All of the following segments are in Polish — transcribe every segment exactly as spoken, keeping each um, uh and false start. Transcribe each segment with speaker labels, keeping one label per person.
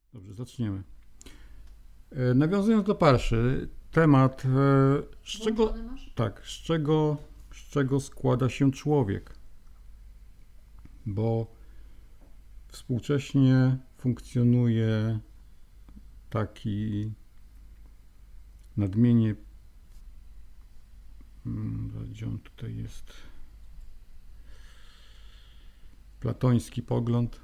Speaker 1: Dobrze, zaczniemy. E, nawiązując do parszy, temat, e, z czego, tak, z czego, z czego składa się człowiek, bo współcześnie funkcjonuje taki nadmiennie, gdzie on tutaj jest, platoński pogląd.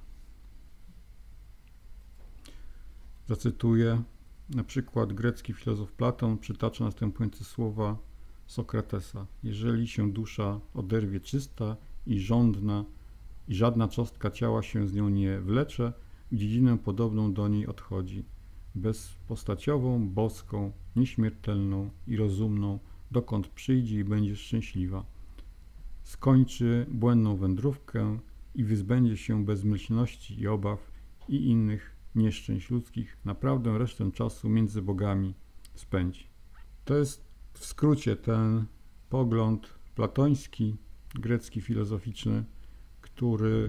Speaker 1: Zacytuję, na przykład grecki filozof Platon przytacza następujące słowa Sokratesa. Jeżeli się dusza oderwie czysta i żądna i żadna cząstka ciała się z nią nie wlecze, w dziedzinę podobną do niej odchodzi. Bezpostaciową, boską, nieśmiertelną i rozumną, dokąd przyjdzie i będzie szczęśliwa. Skończy błędną wędrówkę i wyzbędzie się bezmyślności i obaw i innych nieszczęść ludzkich, naprawdę resztę czasu między bogami spędzi. To jest w skrócie ten pogląd platoński, grecki, filozoficzny, który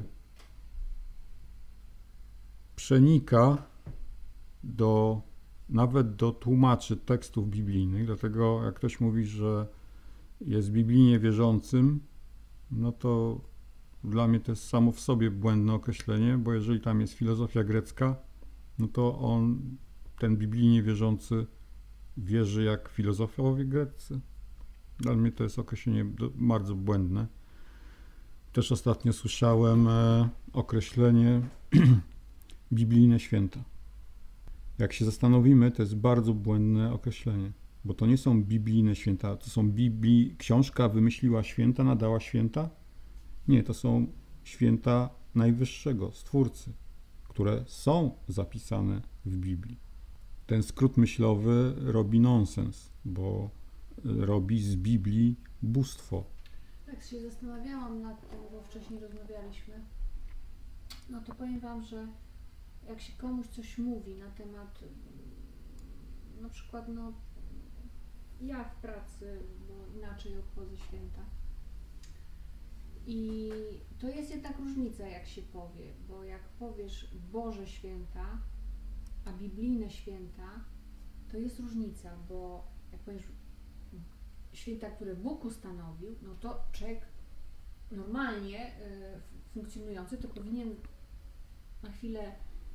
Speaker 1: przenika do, nawet do tłumaczy tekstów biblijnych, dlatego jak ktoś mówi, że jest biblijnie wierzącym, no to dla mnie to jest samo w sobie błędne określenie, bo jeżeli tam jest filozofia grecka, no to on, ten biblijnie wierzący, wierzy jak filozofowie greccy. Dla mnie to jest określenie bardzo błędne. Też ostatnio słyszałem e, określenie biblijne święta. Jak się zastanowimy, to jest bardzo błędne określenie, bo to nie są biblijne święta, to są Biblii, książka wymyśliła święta, nadała święta. Nie, to są święta Najwyższego, Stwórcy, które są zapisane w Biblii. Ten skrót myślowy robi nonsens, bo robi z Biblii bóstwo.
Speaker 2: Tak się zastanawiałam nad tym, bo wcześniej rozmawialiśmy, no to powiem Wam, że jak się komuś coś mówi na temat, na przykład no ja w pracy, bo inaczej obchodzę święta, i to jest jednak różnica, jak się powie, bo jak powiesz Boże święta, a biblijne święta, to jest różnica, bo jak powiesz święta, które Bóg ustanowił, no to człowiek normalnie y, funkcjonujący to powinien na chwilę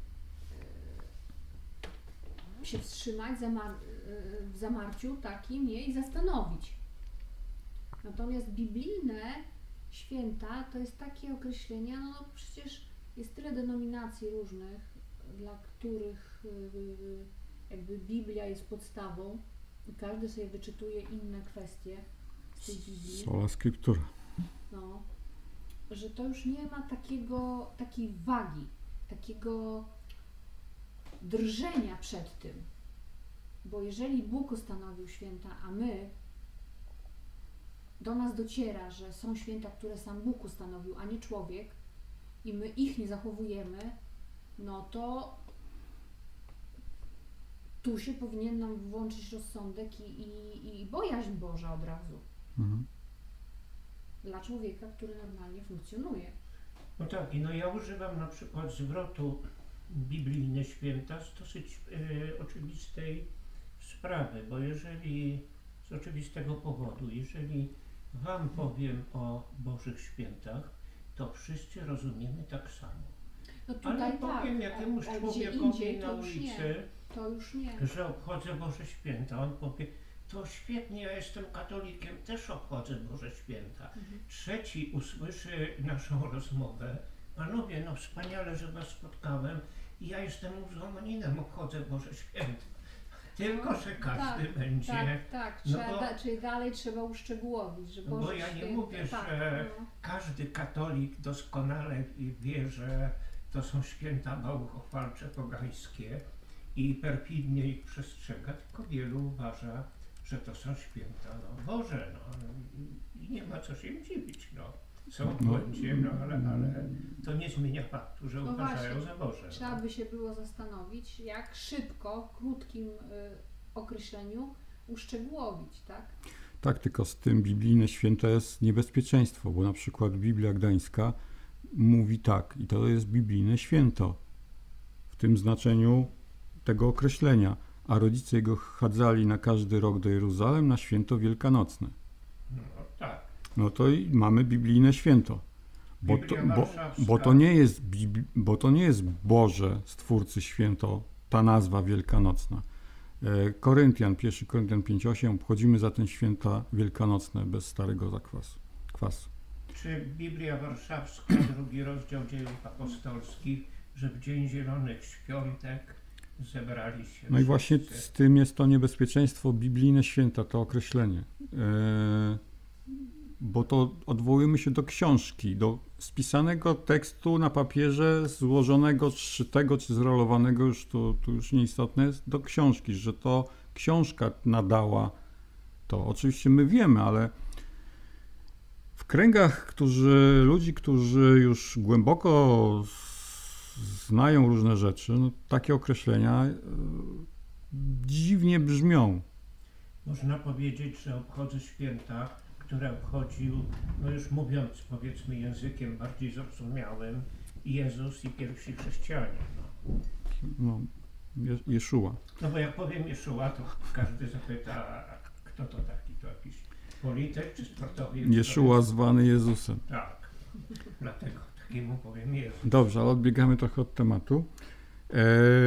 Speaker 2: y, się wstrzymać zamar- y, w zamarciu takim, nie, i zastanowić. Natomiast biblijne święta to jest takie określenia, no, no przecież jest tyle denominacji różnych, dla których y, jakby Biblia jest podstawą i każdy sobie wyczytuje inne kwestie z tej Biblii.
Speaker 1: Sola Scriptura.
Speaker 2: No, że to już nie ma takiego, takiej wagi, takiego drżenia przed tym, bo jeżeli Bóg ustanowił święta, a my do nas dociera, że są święta, które sam Bóg ustanowił, a nie człowiek, i my ich nie zachowujemy, no to tu się powinien nam włączyć rozsądek i, i, i bojaźń Boża od razu. Mhm. Dla człowieka, który normalnie funkcjonuje.
Speaker 3: No tak, i no ja używam na przykład zwrotu biblijne święta z dosyć y, oczywistej sprawy, bo jeżeli z oczywistego powodu, jeżeli Wam powiem o Bożych świętach, to wszyscy rozumiemy tak samo.
Speaker 2: No tutaj
Speaker 3: ale powiem
Speaker 2: tak,
Speaker 3: jakiemuś
Speaker 2: a, a
Speaker 3: człowiekowi na ulicy,
Speaker 2: nie, to już nie.
Speaker 3: że obchodzę Boże święta, on powie, to świetnie, ja jestem katolikiem, też obchodzę Boże święta. Mhm. Trzeci usłyszy naszą rozmowę, panowie, no wspaniale, że Was spotkałem, i ja jestem muzułmaninem, obchodzę Boże święta. Tylko, że każdy
Speaker 2: tak,
Speaker 3: będzie...
Speaker 2: Tak, tak,
Speaker 3: no
Speaker 2: trzeba,
Speaker 3: bo,
Speaker 2: da, czyli dalej trzeba uszczegółowić, że Boże
Speaker 3: no bo ja nie
Speaker 2: święta,
Speaker 3: mówię,
Speaker 2: tak,
Speaker 3: że
Speaker 2: no.
Speaker 3: każdy katolik doskonale wie, że to są święta bałwochwalcze, pogańskie i perfidnie ich przestrzega, tylko wielu uważa, że to są święta, no Boże, no i nie ma co się dziwić, no. Są w błędzie, no ale, ale to nie zmienia faktu, że
Speaker 2: no
Speaker 3: uważają
Speaker 2: właśnie,
Speaker 3: za Boże.
Speaker 2: Trzeba
Speaker 3: no.
Speaker 2: by się było zastanowić, jak szybko, w krótkim y, określeniu uszczegółowić, tak?
Speaker 1: Tak, tylko z tym biblijne święta jest niebezpieczeństwo, bo na przykład Biblia Gdańska mówi tak, i to jest biblijne święto. W tym znaczeniu tego określenia, a rodzice jego chadzali na każdy rok do Jeruzalem na święto wielkanocne.
Speaker 3: No tak.
Speaker 1: No to i mamy biblijne święto. Bo to,
Speaker 3: Biblia
Speaker 1: bo,
Speaker 3: Warszawska.
Speaker 1: bo, to nie jest, Bibli- bo to nie jest Boże Stwórcy święto, ta nazwa wielkanocna. E, Koryntian, pierwszy Koryntian pięć osiem, obchodzimy zatem święta wielkanocne bez starego zakwasu. Kwasu.
Speaker 3: Czy Biblia Warszawska, drugi rozdział Dziejów Apostolskich, że w Dzień Zielonych Świątek zebrali się
Speaker 1: No i właśnie
Speaker 3: wszyscy?
Speaker 1: z tym jest to niebezpieczeństwo biblijne święta, to określenie. E, bo to odwołujemy się do książki, do spisanego tekstu na papierze, złożonego, zszytego czy zrolowanego, już to, to już nieistotne jest, do książki, że to książka nadała to. Oczywiście my wiemy, ale w kręgach którzy, ludzi, którzy już głęboko znają różne rzeczy, no, takie określenia e, dziwnie brzmią.
Speaker 3: Można powiedzieć, że obchodzę święta, które obchodził, no już mówiąc powiedzmy językiem bardziej zrozumiałym, Jezus i pierwsi chrześcijanie. No,
Speaker 1: No, Je- Jeszua.
Speaker 3: no bo jak powiem Jeszua, to każdy zapyta, kto to taki, to jakiś polityk czy sportowy?
Speaker 1: Jeszua zwany Jezusem.
Speaker 3: Tak, dlatego takiemu powiem Jezus.
Speaker 1: Dobrze, ale odbiegamy trochę od tematu. E,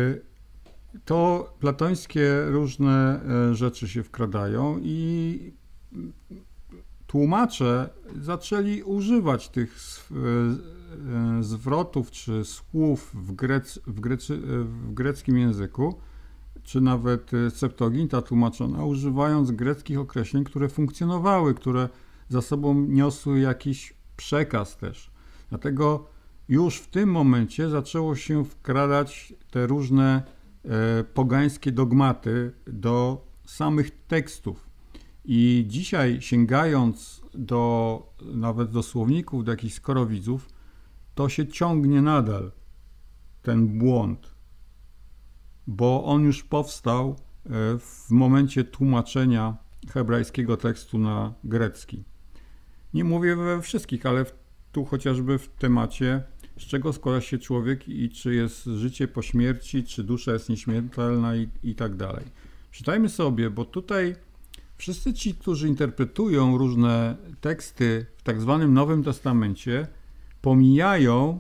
Speaker 1: To platońskie różne e, rzeczy się wkradają i tłumacze zaczęli używać tych sw- e, e, zwrotów czy słów w, grec, w, grecy, w greckim języku, czy nawet e, Septuaginta tłumaczona, używając greckich określeń, które funkcjonowały, które za sobą niosły jakiś przekaz też. Dlatego już w tym momencie zaczęło się wkradać te różne e, pogańskie dogmaty do samych tekstów. I dzisiaj, sięgając do, nawet do słowników, do jakichś skorowidzów, to się ciągnie nadal ten błąd, bo on już powstał e, w momencie tłumaczenia hebrajskiego tekstu na grecki. Nie mówię we wszystkich, ale w, tu chociażby w temacie, z czego składa się człowiek i czy jest życie po śmierci, czy dusza jest nieśmiertelna i, i tak dalej. Czytajmy sobie, bo tutaj wszyscy ci, którzy interpretują różne teksty w tak zwanym Nowym Testamencie, pomijają,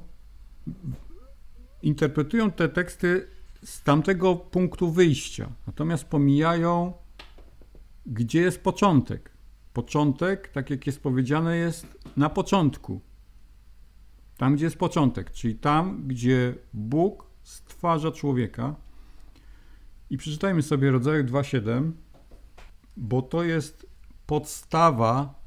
Speaker 1: interpretują te teksty z tamtego punktu wyjścia, natomiast pomijają, gdzie jest początek. Początek, tak jak jest powiedziane, jest na początku. Tam, gdzie jest początek, czyli tam, gdzie Bóg stwarza człowieka. I przeczytajmy sobie Rodzaju dwa siedem, bo to jest podstawa,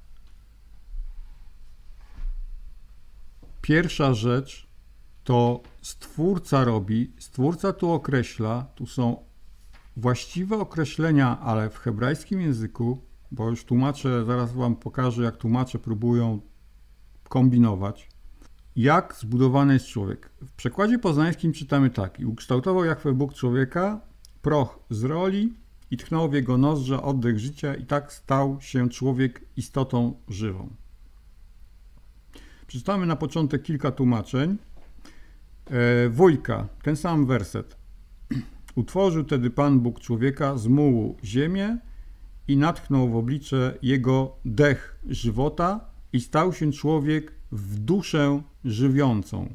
Speaker 1: pierwsza rzecz, to Stwórca robi, Stwórca tu określa, tu są właściwe określenia, ale w hebrajskim języku, bo już tłumacze, zaraz wam pokażę, jak tłumacze próbują kombinować, jak zbudowany jest człowiek. W przekładzie poznańskim czytamy tak: i ukształtował Jahwe Bóg człowieka, proch z roli i tchnął w jego nozdrza oddech życia i tak stał się człowiek istotą żywą. Przeczytamy na początek kilka tłumaczeń. E, Wójka, ten sam werset. Utworzył tedy Pan Bóg człowieka z mułu ziemię i natchnął w oblicze jego dech żywota i stał się człowiek w duszę żywiącą.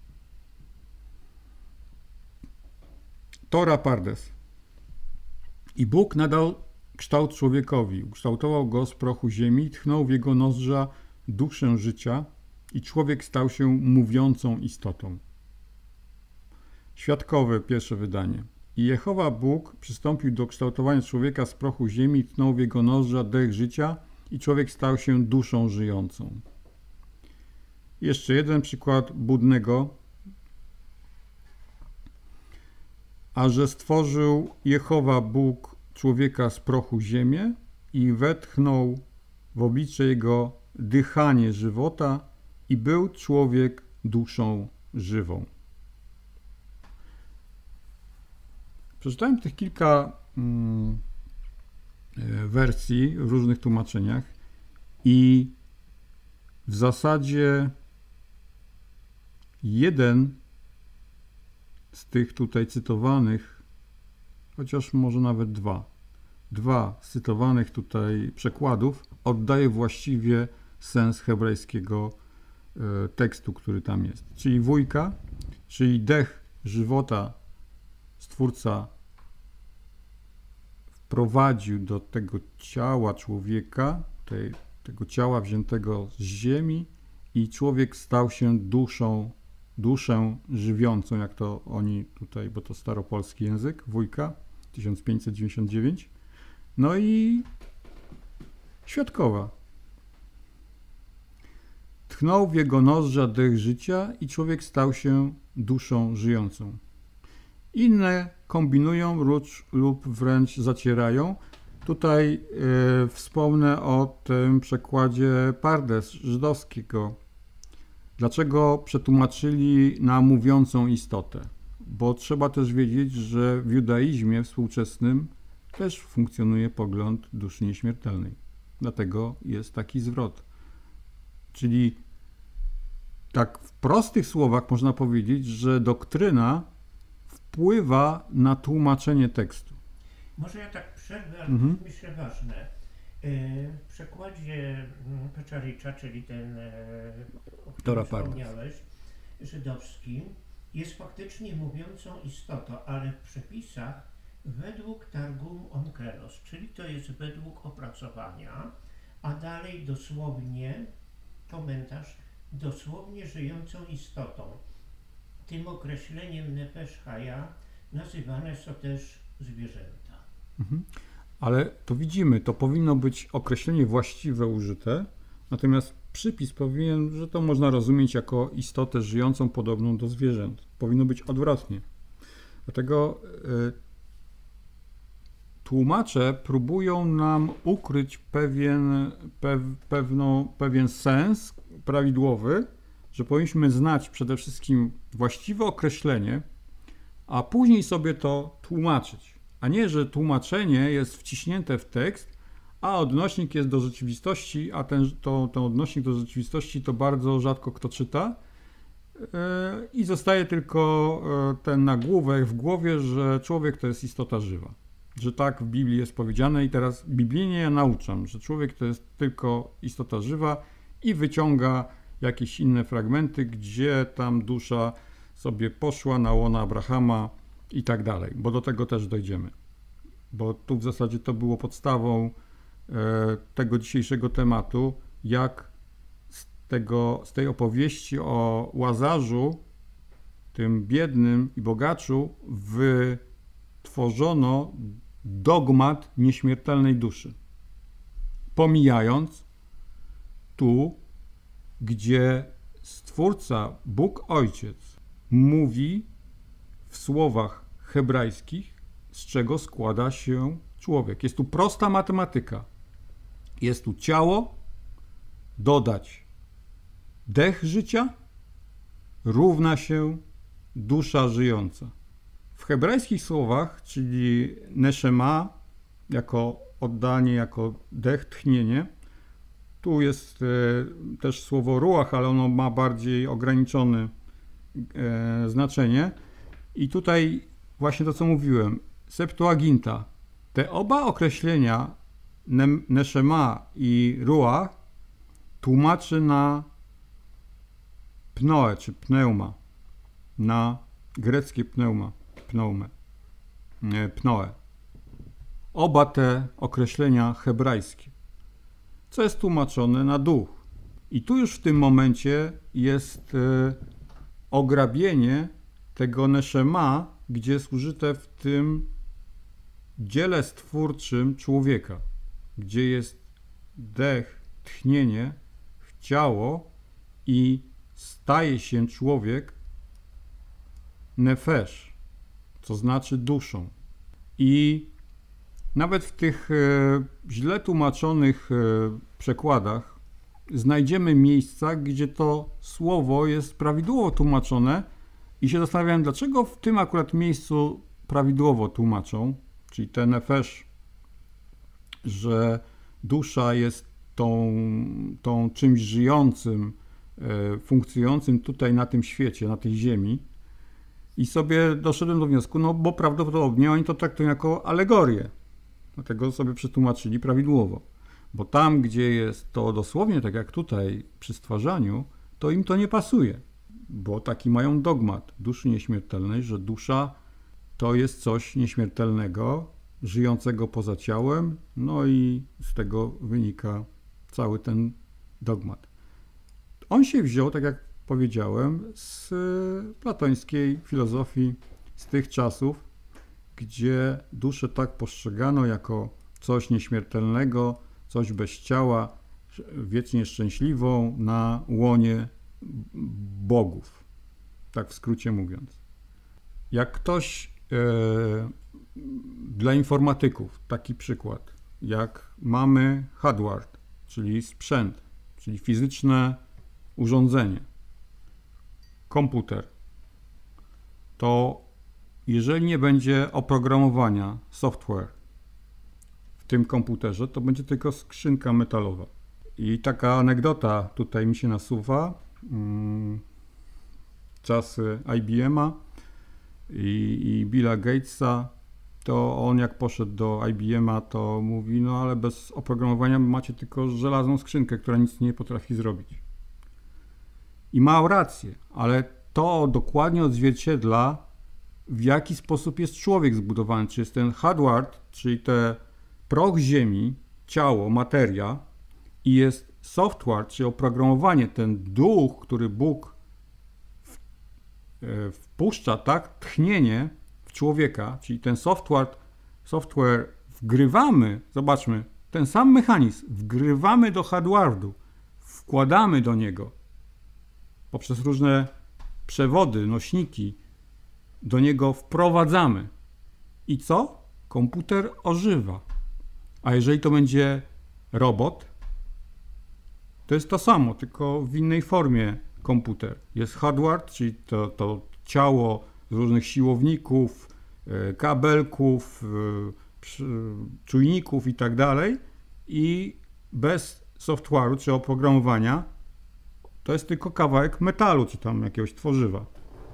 Speaker 1: Tora Pardes. I Bóg nadał kształt człowiekowi, ukształtował go z prochu ziemi, tchnął w jego nozdrza duszę życia i człowiek stał się mówiącą istotą. Świadkowe, pierwsze wydanie. I Jehowa Bóg przystąpił do kształtowania człowieka z prochu ziemi, tchnął w jego nozdrza dech życia i człowiek stał się duszą żyjącą. Jeszcze jeden przykład Budnego. A że stworzył Jehowa Bóg człowieka z prochu ziemię i wetchnął w oblicze jego dychanie żywota i był człowiek duszą żywą. Przeczytałem tych kilka mm, wersji w różnych tłumaczeniach i w zasadzie jeden z tych tutaj cytowanych, chociaż może nawet dwa, dwa z cytowanych tutaj przekładów oddaje właściwie sens hebrajskiego e, tekstu, który tam jest. Czyli wujka, czyli dech żywota Stwórca wprowadził do tego ciała człowieka, tej, tego ciała wziętego z ziemi i człowiek stał się duszą, duszę żywiącą, jak to oni tutaj, bo to staropolski język, wujka, tysiąc pięćset dziewięćdziesiąt dziewięć. No i świadkowa. Tchnął w jego nozdrza dech życia i człowiek stał się duszą żyjącą. Inne kombinują lub wręcz zacierają. Tutaj y, wspomnę o tym przekładzie Pardes żydowskiego. Dlaczego przetłumaczyli na mówiącą istotę? Bo trzeba też wiedzieć, że w judaizmie współczesnym też funkcjonuje pogląd duszy nieśmiertelnej. Dlatego jest taki zwrot. Czyli tak w prostych słowach można powiedzieć, że doktryna wpływa na tłumaczenie tekstu.
Speaker 3: Może ja tak przerwę, ale
Speaker 1: Mhm.
Speaker 3: to myślę ważne. W przekładzie Peczaricza, czyli ten, o którym wspomniałeś, żydowskim, jest faktycznie mówiącą istotą, ale w przepisach według Targum Onkelos, czyli to jest według opracowania, a dalej dosłownie, komentarz, dosłownie żyjącą istotą. Tym określeniem nefesh chaya nazywane są też zwierzęta.
Speaker 1: Mhm. Ale to widzimy, to powinno być określenie właściwe użyte, natomiast przypis powinien, że to można rozumieć jako istotę żyjącą podobną do zwierząt. Powinno być odwrotnie. Dlatego y, tłumacze próbują nam ukryć pewien, pew, pewną, pewien sens prawidłowy, że powinniśmy znać przede wszystkim właściwe określenie, a później sobie to tłumaczyć. A nie, że tłumaczenie jest wciśnięte w tekst, a odnośnik jest do rzeczywistości, a ten, to, ten odnośnik do rzeczywistości to bardzo rzadko kto czyta yy, i zostaje tylko yy, ten nagłówek w głowie, że człowiek to jest istota żywa. Że tak w Biblii jest powiedziane i teraz biblijnie ja nauczam, że człowiek to jest tylko istota żywa i wyciąga jakieś inne fragmenty, gdzie tam dusza sobie poszła na łono Abrahama i tak dalej, bo do tego też dojdziemy. Bo tu w zasadzie to było podstawą e, tego dzisiejszego tematu, jak z, tego, z tej opowieści o Łazarzu, tym biednym i bogaczu, wytworzono dogmat nieśmiertelnej duszy. Pomijając tu, gdzie Stwórca, Bóg Ojciec, mówi w słowach hebrajskich, z czego składa się człowiek. Jest tu prosta matematyka. Jest tu ciało, dodać dech życia, równa się dusza żyjąca. W hebrajskich słowach, czyli neshema, jako oddanie, jako dech, tchnienie, tu jest e, też słowo ruach, ale ono ma bardziej ograniczone e, znaczenie. I tutaj właśnie to, co mówiłem, Septuaginta. Te oba określenia, ne, neshema i ruach, tłumaczy na pnoe, czy pneuma, na greckie pneuma, pneume, nie, pnoe. Oba te określenia hebrajskie, co jest tłumaczone na duch. I tu już w tym momencie jest e, ograbienie tego neshema, gdzie jest użyte w tym dziele stwórczym człowieka, gdzie jest dech, tchnienie w ciało i staje się człowiek nefesh, co znaczy duszą. I nawet w tych e, źle tłumaczonych e, przekładach znajdziemy miejsca, gdzie to słowo jest prawidłowo tłumaczone i się zastanawiam, dlaczego w tym akurat miejscu prawidłowo tłumaczą, czyli ten nefesh, że dusza jest tą, tą czymś żyjącym, e, funkcjonującym tutaj na tym świecie, na tej ziemi. I sobie doszedłem do wniosku, no bo prawdopodobnie oni to traktują jako alegorię. Dlatego sobie przetłumaczyli prawidłowo. Bo tam, gdzie jest to dosłownie tak jak tutaj przy stwarzaniu, to im to nie pasuje. Bo taki mają dogmat duszy nieśmiertelnej, że dusza to jest coś nieśmiertelnego, żyjącego poza ciałem, no i z tego wynika cały ten dogmat. On się wziął, tak jak powiedziałem, z platońskiej filozofii, z tych czasów, gdzie duszę tak postrzegano jako coś nieśmiertelnego, coś bez ciała, wiecznie szczęśliwą na łonie bogów. Tak w skrócie mówiąc. Jak ktoś e, dla informatyków, taki przykład, jak mamy hardware, czyli sprzęt, czyli fizyczne urządzenie, komputer, to jeżeli nie będzie oprogramowania, software w tym komputerze, to będzie tylko skrzynka metalowa. I taka anegdota tutaj mi się nasuwa. Hmm, czasy I B M a i, i Billa Gatesa, to on jak poszedł do I B M a, to mówi, no ale bez oprogramowania macie tylko żelazną skrzynkę, która nic nie potrafi zrobić. I ma rację, ale to dokładnie odzwierciedla, w jaki sposób jest człowiek zbudowany. Czy jest ten hardware, czyli te proch ziemi, ciało, materia, i jest software, czyli oprogramowanie, ten duch, który Bóg w, e, wpuszcza, tak, tchnienie w człowieka, czyli ten software, software wgrywamy, zobaczmy, ten sam mechanizm, wgrywamy do hardware'u, wkładamy do niego poprzez różne przewody, nośniki, do niego wprowadzamy. I co? Komputer ożywa. A jeżeli to będzie robot, to jest to samo, tylko w innej formie komputer. Jest hardware, czyli to, to ciało z różnych siłowników, kabelków, czujników i tak dalej. I bez software'u, czy oprogramowania, to jest tylko kawałek metalu, czy tam jakiegoś tworzywa.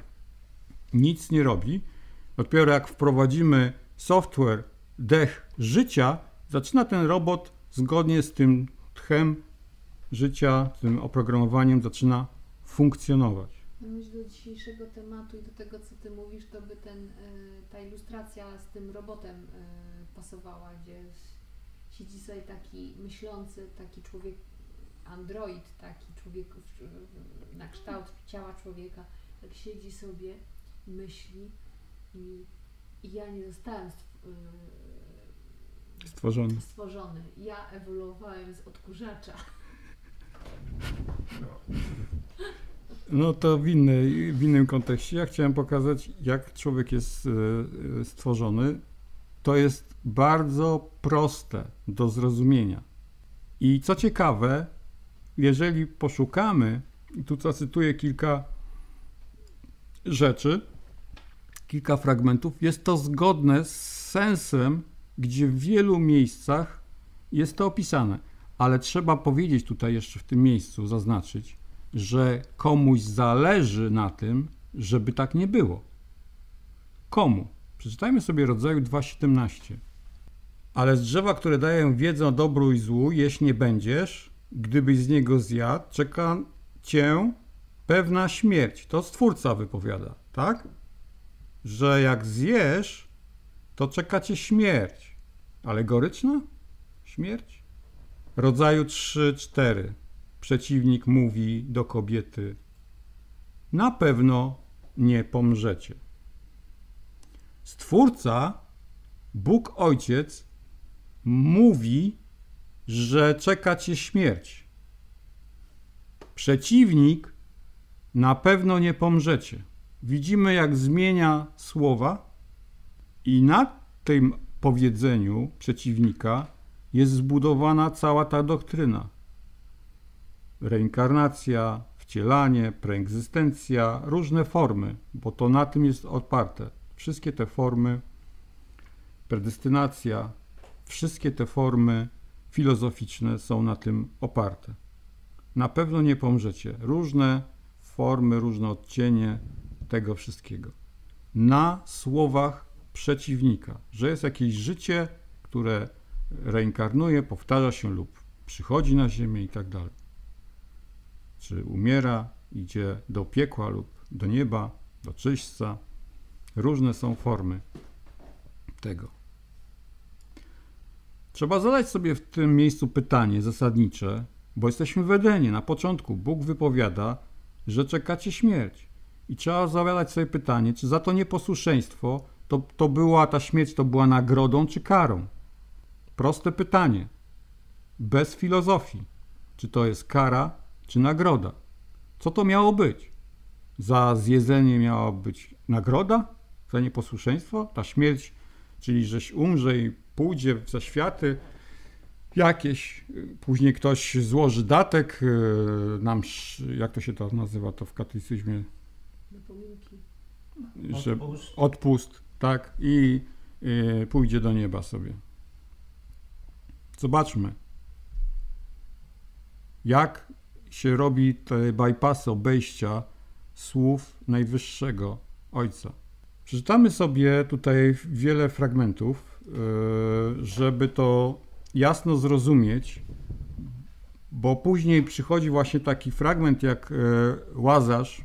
Speaker 1: Nic nie robi. Dopiero jak wprowadzimy software, dech życia, zaczyna ten robot zgodnie z tym tchem życia, tym oprogramowaniem zaczyna funkcjonować.
Speaker 2: No myślę, do dzisiejszego tematu i do tego, co ty mówisz, to by ten, ta ilustracja z tym robotem pasowała, gdzie siedzi sobie taki myślący, taki człowiek, android, taki człowiek na kształt ciała człowieka, tak siedzi sobie, myśli i, i ja nie zostałem
Speaker 1: stworzony.
Speaker 2: stworzony. Ja ewoluowałem z odkurzacza.
Speaker 1: No to w, innej, w innym kontekście. Ja chciałem pokazać, jak człowiek jest stworzony. To jest bardzo proste do zrozumienia. I co ciekawe, jeżeli poszukamy, i tu zacytuję kilka rzeczy, kilka fragmentów, jest to zgodne z sensem, gdzie w wielu miejscach jest to opisane. Ale trzeba powiedzieć tutaj jeszcze w tym miejscu, zaznaczyć, że komuś zależy na tym, żeby tak nie było. Komu? Przeczytajmy sobie Rodzaju dwa siedemnaście. Ale z drzewa, które dają wiedzę o dobru i złu, jeść nie będziesz, gdybyś z niego zjadł, czeka cię pewna śmierć. To Stwórca wypowiada, tak? Że jak zjesz, to czeka cię śmierć. Alegoryczna? Śmierć? Rodzaju trzy cztery. Przeciwnik mówi do kobiety: na pewno nie pomrzecie. Stwórca, Bóg Ojciec, mówi, że czeka cię śmierć. Przeciwnik: na pewno nie pomrzecie. Widzimy, jak zmienia słowa i na tym powiedzeniu przeciwnika jest zbudowana cała ta doktryna. Reinkarnacja, wcielanie, preegzystencja, różne formy, bo to na tym jest oparte. Wszystkie te formy, predestynacja, wszystkie te formy filozoficzne są na tym oparte. Na pewno nie pomrzecie. Różne formy, różne odcienie tego wszystkiego. na słowach przeciwnika, że jest jakieś życie, które reinkarnuje, powtarza się lub przychodzi na ziemię i tak dalej. Czy umiera, idzie do piekła lub do nieba, do czyśćca. Różne są formy tego. Trzeba zadać sobie w tym miejscu pytanie zasadnicze, bo jesteśmy w Edenie. Na początku Bóg wypowiada, że czekacie śmierć. I trzeba zadać sobie pytanie, czy za to nieposłuszeństwo to, to była ta śmierć, to była nagrodą czy karą? Proste pytanie. Bez filozofii. Czy to jest kara, czy nagroda? Co to miało być? Za zjedzenie miała być nagroda? Za nieposłuszeństwo? Ta śmierć, czyli żeś umrze i pójdzie w zaświaty jakieś, później ktoś złoży datek, nam, jak to się to nazywa, to w katolicyzmie?
Speaker 2: Dopominki.
Speaker 1: Że
Speaker 3: Odpust.
Speaker 1: odpust, tak, i y, pójdzie do nieba sobie. Zobaczmy, jak się robi te bypassy, obejścia słów Najwyższego Ojca. Przeczytamy sobie tutaj wiele fragmentów, y, żeby to jasno zrozumieć, bo później przychodzi właśnie taki fragment jak y, Łazarz,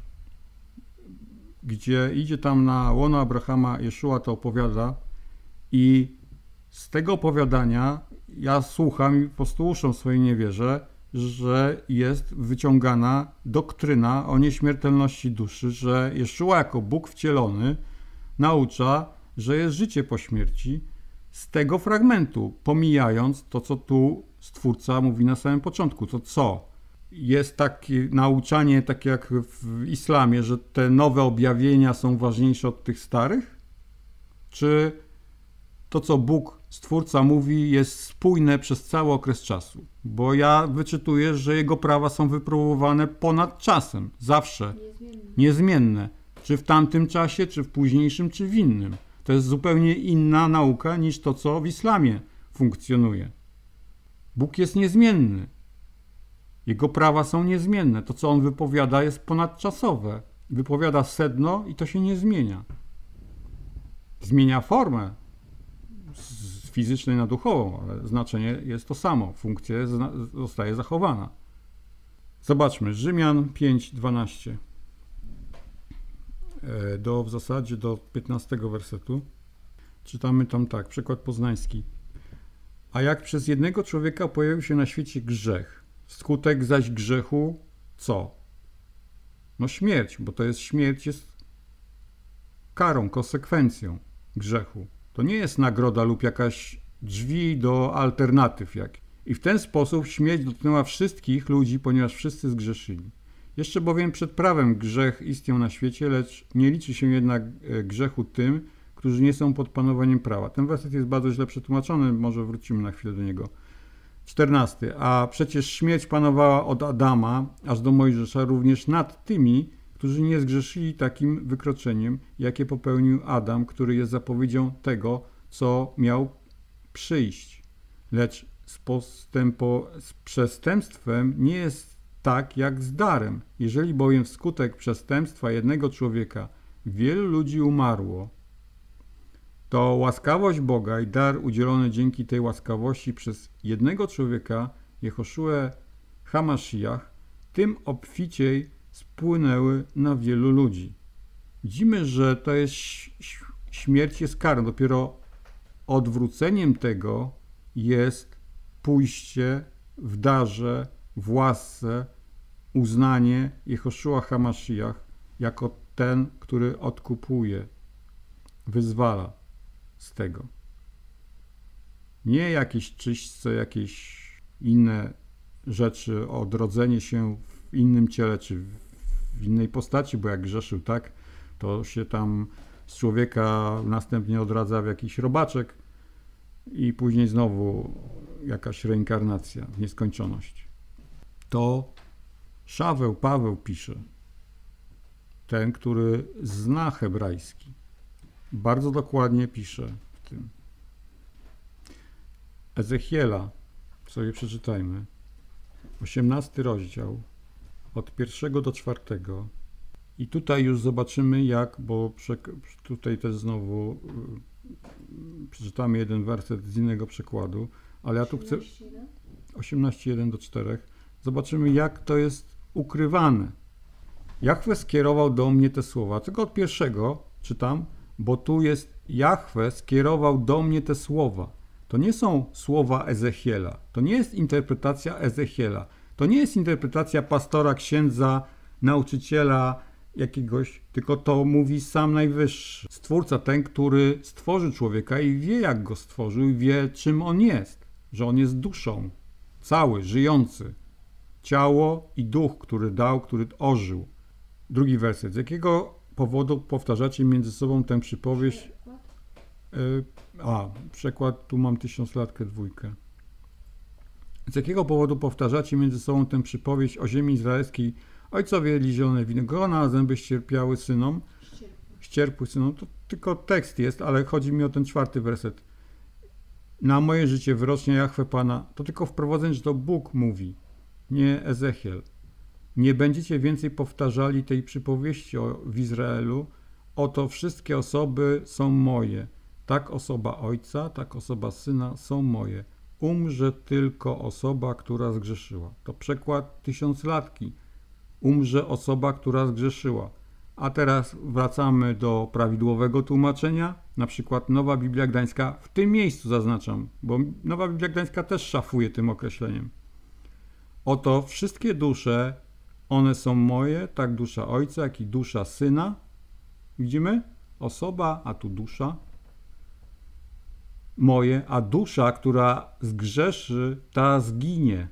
Speaker 1: gdzie idzie tam na łono Abrahama, Jeszua to opowiada i z tego opowiadania ja słucham i po prostu uszom swojej nie wierzę, że jest wyciągana doktryna o nieśmiertelności duszy, że Jeszua jako Bóg wcielony naucza, że jest życie po śmierci z tego fragmentu, pomijając to, co tu Stwórca mówi na samym początku. To co? Jest takie nauczanie, takie jak w islamie, że te nowe objawienia są ważniejsze od tych starych? Czy to, co Bóg, Stwórca mówi, jest spójne przez cały okres czasu? Bo ja wyczytuję, że Jego prawa są wypróbowane ponad czasem, zawsze,
Speaker 2: Niezmiennie.
Speaker 1: niezmienne. Czy w tamtym czasie, czy w późniejszym, czy w innym. To jest zupełnie inna nauka niż to, co w islamie funkcjonuje. Bóg jest niezmienny. Jego prawa są niezmienne. To, co On wypowiada, jest ponadczasowe. Wypowiada sedno i to się nie zmienia. Zmienia formę z fizycznej na duchową, ale znaczenie jest to samo. Funkcja jest, zostaje zachowana. Zobaczmy. Rzymian pięć dwanaście. Do, w zasadzie do piętnastego wersetu. Czytamy tam tak. Przykład poznański. A jak przez jednego człowieka pojawił się na świecie grzech, skutek zaś grzechu co? No śmierć, bo to jest śmierć, jest karą, konsekwencją grzechu. To nie jest nagroda lub jakaś drzwi do alternatyw jak. I w ten sposób śmierć dotknęła wszystkich ludzi, ponieważ wszyscy zgrzeszyli. Jeszcze bowiem przed prawem grzech istniał na świecie, lecz nie liczy się jednak grzechu tym, którzy nie są pod panowaniem prawa. Ten werset jest bardzo źle przetłumaczony, może wrócimy na chwilę do niego. czternasty. A przecież śmierć panowała od Adama aż do Mojżesza również nad tymi, którzy nie zgrzeszyli takim wykroczeniem, jakie popełnił Adam, który jest zapowiedzią tego, co miał przyjść. Lecz z, postępo, z przestępstwem nie jest tak jak z darem. Jeżeli bowiem wskutek przestępstwa jednego człowieka wielu ludzi umarło, to łaskawość Boga i dar udzielony dzięki tej łaskawości przez jednego człowieka, Jehoszuę HaMashiach, tym obficiej spłynęły na wielu ludzi. Widzimy, że to jest śmierć jest karą. Dopiero odwróceniem tego jest pójście w darze, w łasce, uznanie Jehoszuła HaMashiach jako ten, który odkupuje, wyzwala z tego. Nie jakieś czyśćce, jakieś inne rzeczy, odrodzenie się w innym ciele, czy w innej postaci, bo jak grzeszył, tak, to się tam z człowieka następnie odradza w jakiś robaczek i później znowu jakaś reinkarnacja w nieskończoność. To Szaweł, Paweł pisze, ten, który zna hebrajski. Bardzo dokładnie pisze w tym. Ezechiela, sobie przeczytajmy, osiemnasty rozdział, od pierwszego do czwartego. I tutaj już zobaczymy jak, bo tutaj też znowu yy, przeczytamy jeden werset z innego przekładu, ale ja tu chcę osiemnaście jeden do czterech. Zobaczymy jak to jest ukrywane. Jahwe skierował do mnie te słowa. Tylko od pierwszego czytam, bo tu jest Jahwe skierował do mnie te słowa. To nie są słowa Ezechiela. To nie jest interpretacja Ezechiela. To nie jest interpretacja pastora, księdza, nauczyciela jakiegoś, tylko to mówi sam Najwyższy. Stwórca, ten, który stworzył człowieka i wie, jak go stworzył i wie, czym on jest. Że on jest duszą. Cały, żyjący. Ciało i duch, który dał, który ożył. Drugi werset. Z jakiego powodu powtarzacie między sobą tę przypowieść? Yy, a, przekład, tu mam tysiąclatkę dwójkę. Z jakiego powodu powtarzacie między sobą tę przypowieść o ziemi izraelskiej? Ojcowie jedli zielone winogrona, a zęby ścierpiały synom. Ścierpły synom. To tylko tekst jest, ale chodzi mi o ten czwarty werset. Na moje życie wyrocznie Jahwe Pana. To tylko wprowadzenie, że to Bóg mówi, nie Ezechiel. Nie będziecie więcej powtarzali tej przypowieści o, w Izraelu. Oto wszystkie osoby są moje. Tak osoba ojca, tak osoba syna są moje. Umrze tylko osoba, która zgrzeszyła. To przekład tysiąclatki. Umrze osoba, która zgrzeszyła. A teraz wracamy do prawidłowego tłumaczenia. Na przykład Nowa Biblia Gdańska, w tym miejscu zaznaczam, bo Nowa Biblia Gdańska też szafuje tym określeniem. Oto wszystkie dusze, one są moje, tak dusza ojca, jak i dusza syna. Widzimy? Osoba, a tu dusza. Moje, a dusza, która zgrzeszy, ta zginie.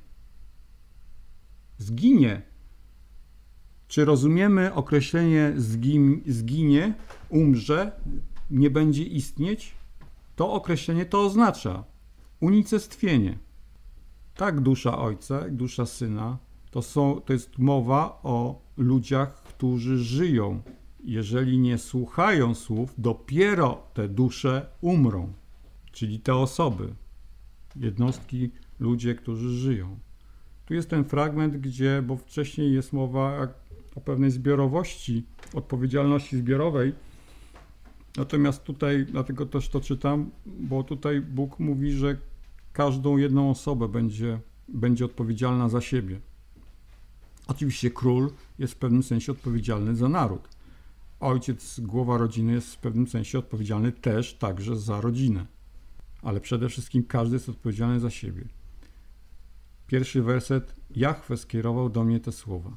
Speaker 1: Zginie. Czy rozumiemy określenie zgin, zginie, umrze, nie będzie istnieć? To określenie to oznacza unicestwienie. Tak dusza ojca, jak dusza syna, to, są, to jest mowa o ludziach, którzy żyją. Jeżeli nie słuchają słów, dopiero te dusze umrą. Czyli te osoby, jednostki, ludzie, którzy żyją. Tu jest ten fragment, gdzie, bo wcześniej jest mowa o pewnej zbiorowości, odpowiedzialności zbiorowej. Natomiast tutaj, dlatego też to czytam, bo tutaj Bóg mówi, że każdą jedną osobę będzie, będzie odpowiedzialna za siebie. Oczywiście król jest w pewnym sensie odpowiedzialny za naród. Ojciec, głowa rodziny jest w pewnym sensie odpowiedzialny też także za rodzinę. Ale przede wszystkim każdy jest odpowiedzialny za siebie. Pierwszy werset. Jahwe skierował do mnie te słowa.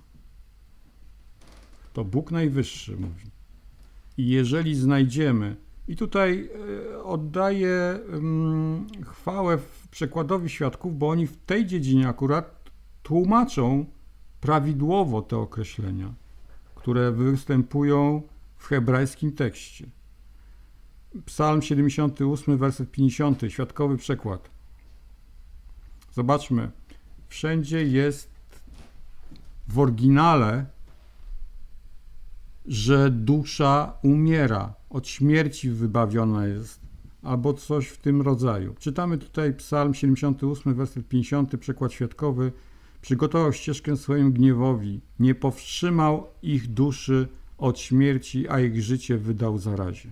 Speaker 1: To Bóg Najwyższy mówi. I jeżeli znajdziemy, i tutaj oddaję um, chwałę przekładowi świadków, bo oni w tej dziedzinie akurat tłumaczą prawidłowo te określenia, które występują w hebrajskim tekście. Psalm siedemdziesiąty ósmy, werset pięćdziesiąty, świadkowy przekład. Zobaczmy, wszędzie jest w oryginale, że dusza umiera, od śmierci wybawiona jest, albo coś w tym rodzaju. Czytamy tutaj Psalm siedemdziesiąty ósmy, werset pięćdziesiąty, przekład świadkowy. Przygotował ścieżkę swojemu gniewowi, nie powstrzymał ich duszy od śmierci, a ich życie wydał zarazie.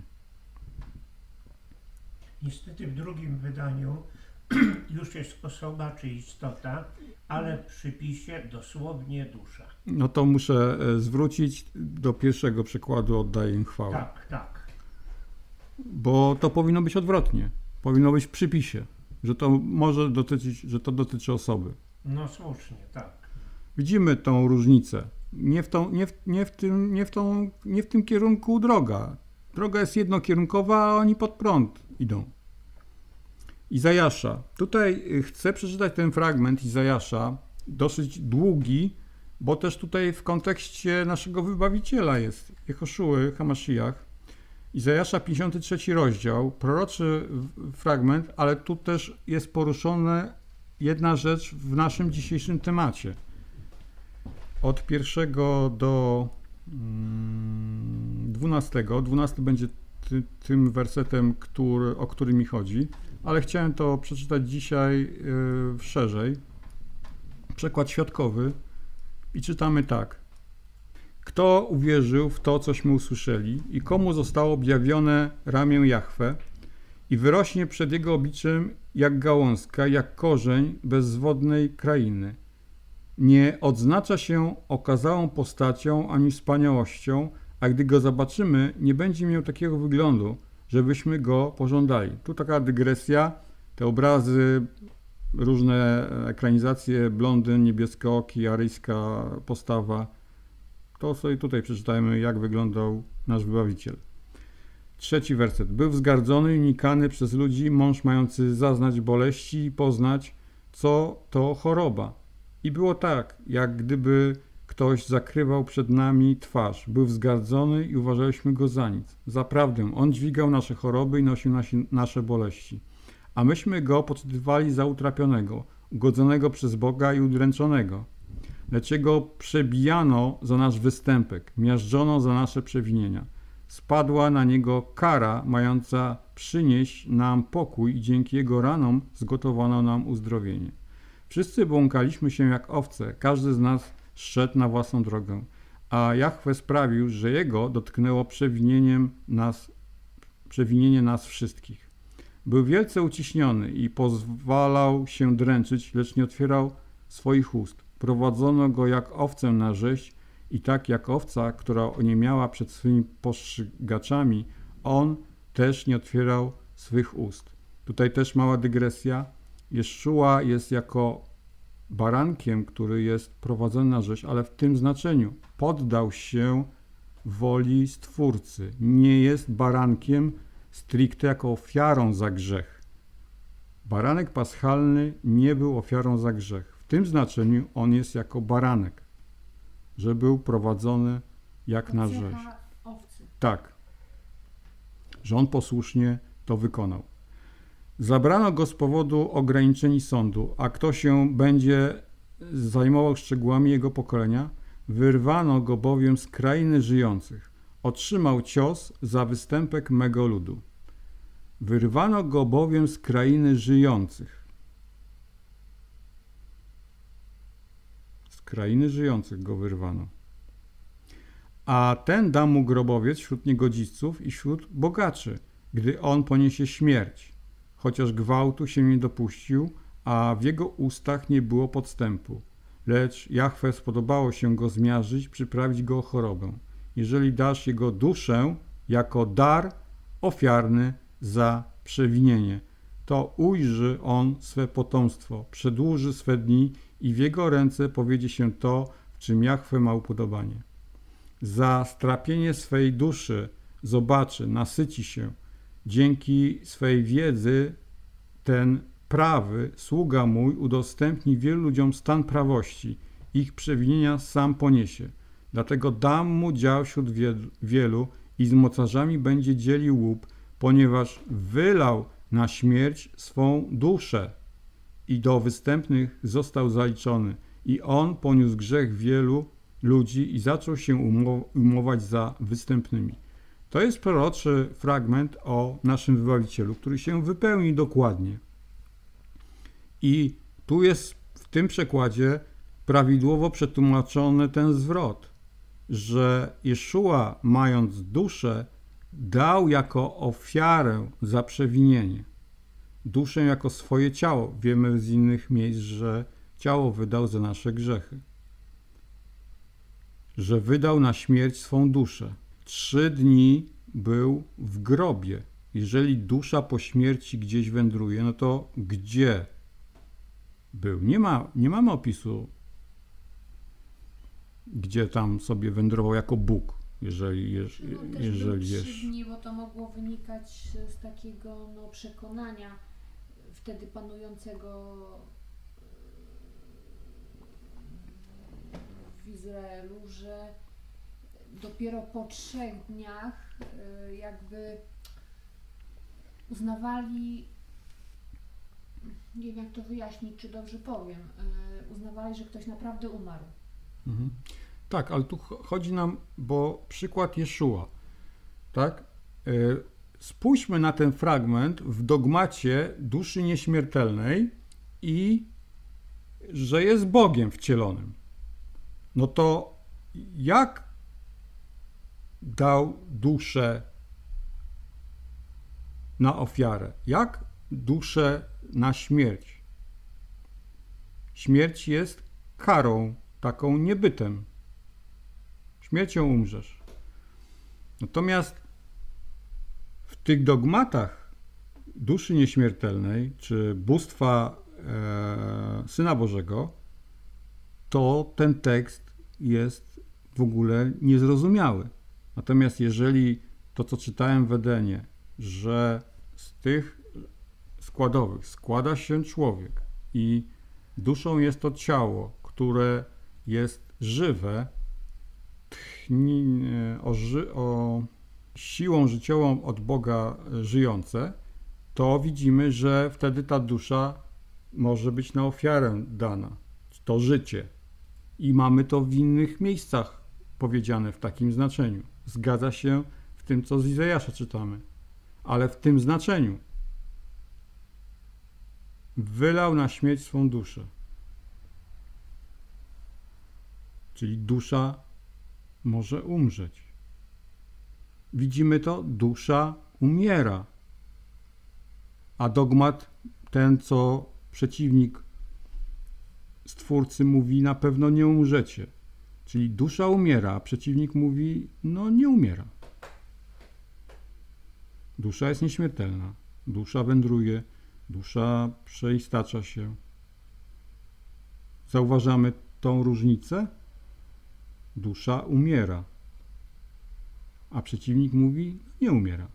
Speaker 3: Niestety w drugim wydaniu już jest osoba czy istota, ale w przypisie dosłownie dusza.
Speaker 1: No to muszę zwrócić do pierwszego przykładu, oddaję im chwałę.
Speaker 3: Tak, tak.
Speaker 1: Bo to powinno być odwrotnie. Powinno być w przypisie, że to może dotyczyć, że to dotyczy osoby.
Speaker 3: No słusznie, tak.
Speaker 1: Widzimy tą różnicę. Nie w, tą, nie w, nie w, tym, nie w, tą, nie w tym kierunku droga. Droga jest jednokierunkowa, a oni pod prąd idą. Izajasza. Tutaj chcę przeczytać ten fragment Izajasza, dosyć długi, bo też tutaj w kontekście naszego Wybawiciela jest, Jehoszuły, Hamasziach. Izajasza, pięćdziesiąty trzeci rozdział, proroczy fragment, ale tu też jest poruszona jedna rzecz w naszym dzisiejszym temacie. Od pierwszego do dwunastego. Dwunasty będzie ty, tym wersetem, który, o który mi chodzi, ale chciałem to przeczytać dzisiaj yy, szerzej. Przekład świadkowy i czytamy tak. Kto uwierzył w to, cośmy usłyszeli i komu zostało objawione ramię Jahwe i wyrośnie przed jego obliczem jak gałązka, jak korzeń bezwodnej krainy. Nie odznacza się okazałą postacią ani wspaniałością, a gdy go zobaczymy, nie będzie miał takiego wyglądu, żebyśmy go pożądali. Tu taka dygresja, te obrazy, różne ekranizacje, blondyn, niebieskooki, aryjska postawa. To sobie tutaj przeczytajmy, jak wyglądał nasz Wybawiciel. Trzeci werset. Był wzgardzony i unikany przez ludzi mąż mający zaznać boleści i poznać, co to choroba. I było tak, jak gdyby ktoś zakrywał przed nami twarz. Był wzgardzony i uważaliśmy go za nic. Zaprawdę, on dźwigał nasze choroby i nosił nasi, nasze boleści. A myśmy go poczytywali za utrapionego, ugodzonego przez Boga i udręczonego. Lecz jego przebijano za nasz występek, miażdżono za nasze przewinienia. Spadła na niego kara mająca przynieść nam pokój i dzięki jego ranom zgotowano nam uzdrowienie. Wszyscy błąkaliśmy się jak owce, każdy z nas szedł na własną drogę, a Jahwe sprawił, że jego dotknęło przewinieniem nas, przewinienie nas wszystkich. Był wielce uciśniony i pozwalał się dręczyć, lecz nie otwierał swoich ust. Prowadzono go jak owcę na rzeź i tak jak owca, która oniemiała przed swymi postrzygaczami, on też nie otwierał swych ust. Tutaj też mała dygresja. Jeszczua jest jako barankiem, który jest prowadzony na rzeź, ale w tym znaczeniu poddał się woli Stwórcy. Nie jest barankiem stricte jako ofiarą za grzech. Baranek paschalny nie był ofiarą za grzech. W tym znaczeniu on jest jako baranek, że był prowadzony jak na rzeź. Tak, że on posłusznie to wykonał. Zabrano go z powodu ograniczeń sądu, a kto się będzie zajmował szczegółami jego pokolenia, wyrwano go bowiem z krainy żyjących. Otrzymał cios za występek mego ludu. Wyrwano go bowiem z krainy żyjących. Z krainy żyjących go wyrwano. A ten da mu grobowiec wśród niegodziców i wśród bogaczy, gdy on poniesie śmierć. Chociaż gwałtu się nie dopuścił, a w jego ustach nie było podstępu. Lecz Jahwe spodobało się go zmiażdżyć, przyprawić go o chorobę. Jeżeli dasz jego duszę jako dar ofiarny za przewinienie, to ujrzy on swe potomstwo, przedłuży swe dni i w jego ręce powiedzie się to, w czym Jahwe ma upodobanie. Za strapienie swej duszy zobaczy, nasyci się. Dzięki swej wiedzy ten prawy sługa mój udostępni wielu ludziom stan prawości. Ich przewinienia sam poniesie. Dlatego dam mu dział wśród wielu i z mocarzami będzie dzielił łup, ponieważ wylał na śmierć swą duszę i do występnych został zaliczony. I on poniósł grzech wielu ludzi i zaczął się umować za występnymi. To jest proroczy fragment o naszym Wybawicielu, który się wypełni dokładnie. I tu jest w tym przekładzie prawidłowo przetłumaczony ten zwrot, że Jeszua, mając duszę, dał jako ofiarę za przewinienie. Duszę jako swoje ciało. Wiemy z innych miejsc, że ciało wydał za nasze grzechy. Że wydał na śmierć swą duszę. Trzy dni był w grobie. Jeżeli dusza po śmierci gdzieś wędruje, no to gdzie był? Nie ma, nie mamy opisu, gdzie tam sobie wędrował jako Bóg, jeżeli, jeż,
Speaker 2: no,
Speaker 1: jeżeli jest.
Speaker 2: Trzy dni, bo to mogło wynikać z takiego no, przekonania wtedy panującego w Izraelu, że dopiero po trzech dniach jakby uznawali, nie wiem jak to wyjaśnić, czy dobrze powiem, uznawali, że ktoś naprawdę umarł.
Speaker 1: Mhm. Tak, ale tu chodzi nam, bo przykład Jeszua, tak? Spójrzmy na ten fragment w dogmacie duszy nieśmiertelnej i że jest Bogiem wcielonym. No to jak dał duszę na ofiarę? Jak duszę na śmierć? Śmierć jest karą, taką niebytem. Śmiercią umrzesz. Natomiast w tych dogmatach duszy nieśmiertelnej, czy bóstwa e, Syna Bożego, to ten tekst jest w ogóle niezrozumiały. Natomiast jeżeli to, co czytałem w Edenie, że z tych składowych składa się człowiek i duszą jest to ciało, które jest żywe, tchni, o, ży, o siłą życiową od Boga żyjące, to widzimy, że wtedy ta dusza może być na ofiarę dana. To życie. I mamy to w innych miejscach powiedziane w takim znaczeniu. Zgadza się w tym, co z Izajasza czytamy. Ale w tym znaczeniu. Wylał na śmierć swą duszę. Czyli dusza może umrzeć. Widzimy to, dusza umiera. A dogmat ten, co przeciwnik Stwórcy mówi, na pewno nie umrzecie. Czyli dusza umiera, a przeciwnik mówi, no nie umiera. Dusza jest nieśmiertelna. Dusza wędruje, dusza przeistacza się. Zauważamy tą różnicę? Dusza umiera, a przeciwnik mówi, nie umiera.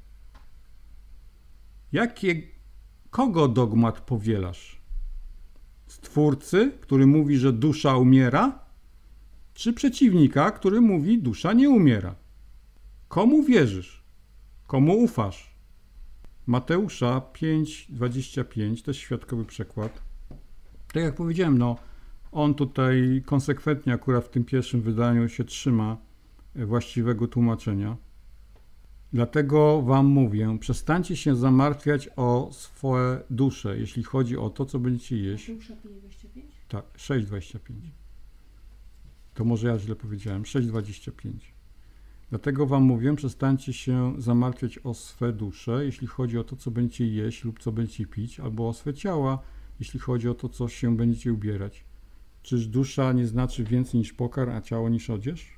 Speaker 1: Jakie, kogo dogmat powielasz? Stwórcy, który mówi, że dusza umiera, czy przeciwnika, który mówi, dusza nie umiera? Komu wierzysz? Komu ufasz? Mateusza pięć, dwadzieścia pięć, to jest świadkowy przekład. Tak jak powiedziałem, no, on tutaj konsekwentnie akurat w tym pierwszym wydaniu się trzyma właściwego tłumaczenia. Dlatego wam mówię, przestańcie się zamartwiać o swoje dusze, jeśli chodzi o to, co będziecie jeść.
Speaker 2: Mateusza pięć, dwadzieścia pięć?
Speaker 1: Tak, sześć, dwadzieścia pięć. To może ja źle powiedziałem, sześć, dwadzieścia pięć. Dlatego wam mówię, przestańcie się zamartwiać o swe dusze, jeśli chodzi o to, co będziecie jeść lub co będziecie pić, albo o swe ciała, jeśli chodzi o to, co się będziecie ubierać. Czyż dusza nie znaczy więcej niż pokarm, a ciało niż odzież?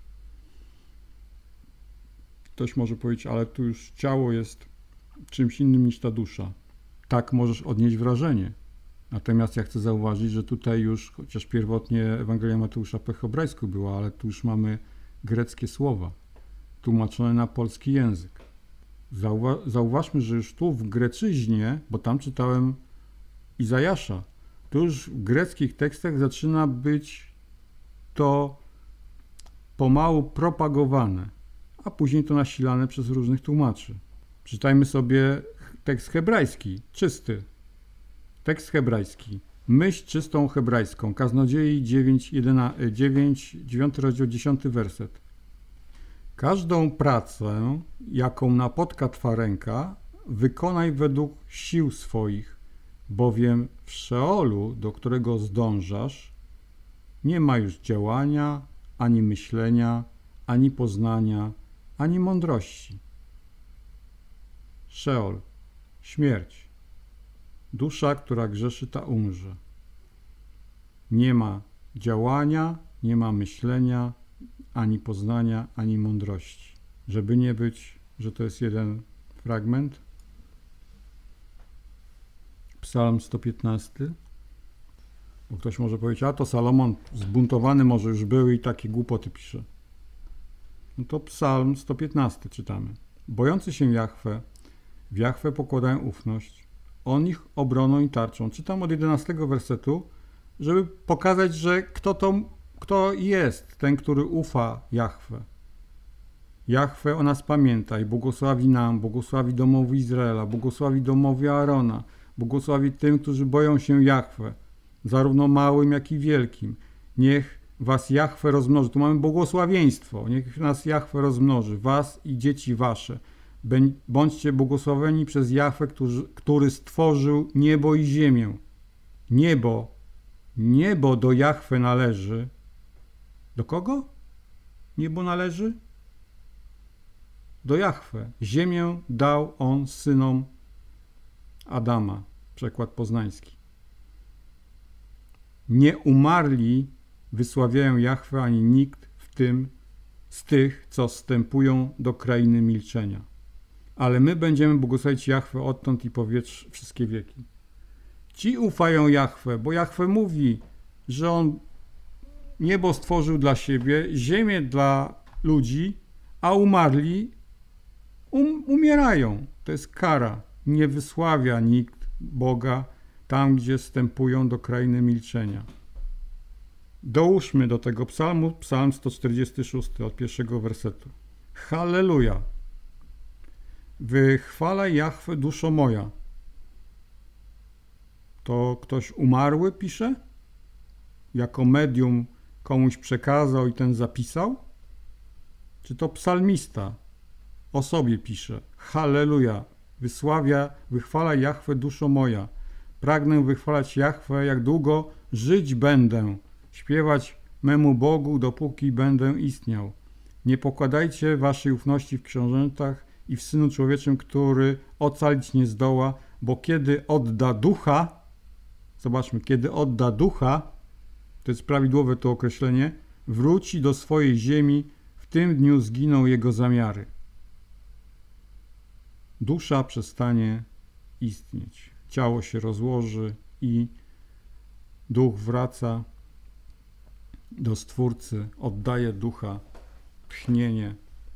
Speaker 1: Ktoś może powiedzieć, ale tu już ciało jest czymś innym niż ta dusza. Tak możesz odnieść wrażenie. Natomiast ja chcę zauważyć, że tutaj już, chociaż pierwotnie Ewangelia Mateusza po hebrajsku była, ale tu już mamy greckie słowa, tłumaczone na polski język. Zauwa zauważmy, że już tu w grecyźnie, bo tam czytałem Izajasza, to już w greckich tekstach zaczyna być to pomału propagowane, a później to nasilane przez różnych tłumaczy. Czytajmy sobie tekst hebrajski, czysty. Tekst hebrajski. Myśl czystą hebrajską. Kaznodziei dziewięć, dziewięć, dziewiąty rozdział, dziesiąty werset. Każdą pracę, jaką napotka twa ręka, wykonaj według sił swoich, bowiem w Szeolu, do którego zdążasz, nie ma już działania, ani myślenia, ani poznania, ani mądrości. Szeol, śmierć. Dusza, która grzeszy, ta umrze. Nie ma działania, nie ma myślenia, ani poznania, ani mądrości. Żeby nie być, że to jest jeden fragment. Psalm sto piętnasty. Bo ktoś może powiedzieć, a to Salomon zbuntowany może już był i takie głupoty pisze. No to Psalm sto piętnasty czytamy. Bojący się Jahwe, w Jahwe pokładają ufność, on ich obroną i tarczą. Czytam od jedenastego wersetu, żeby pokazać, że kto to, kto jest ten, który ufa Jahwe. Jahwe o nas pamięta i błogosławi nam, błogosławi domowi Izraela, błogosławi domowi Aarona, błogosławi tym, którzy boją się Jahwe, zarówno małym, jak i wielkim. Niech was Jahwe rozmnoży. Tu mamy błogosławieństwo. Niech nas Jahwe rozmnoży, was i dzieci wasze. Bądźcie błogosławieni przez Jahwe, który, który stworzył niebo i ziemię. Niebo, niebo do Jahwe należy. Do kogo niebo należy? do Jahwe. Ziemię dał on synom Adama. Przekład poznański. Nie umarli wysławiają Jahwe, ani nikt w tym z tych, co wstępują do krainy milczenia. Ale my będziemy błogosławić Jahwe odtąd i po wszystkie wieki. Ci ufają Jahwe, bo Jahwe mówi, że on niebo stworzył dla siebie, ziemię dla ludzi, a umarli um, umierają. To jest kara. Nie wysławia nikt Boga tam, gdzie wstępują do krainy milczenia. Dołóżmy do tego psalmu, psalm sto czterdziesty szósty od pierwszego wersetu. Halleluja! Wychwalaj Jahwe, duszo moja. To ktoś umarły pisze? Jako medium komuś przekazał i ten zapisał? Czy to psalmista o sobie pisze? Halleluja! Wysławia, wychwalaj Jahwe, duszo moja. Pragnę wychwalać Jahwe, jak długo żyć będę. Śpiewać memu Bogu, dopóki będę istniał. Nie pokładajcie waszej ufności w książętach i w Synu Człowieczym, który ocalić nie zdoła, bo kiedy odda ducha, zobaczmy, kiedy odda ducha, to jest prawidłowe to określenie, wróci do swojej ziemi, w tym dniu zginą jego zamiary. Dusza przestanie istnieć. Ciało się rozłoży i duch wraca do Stwórcy, oddaje ducha, tchnienie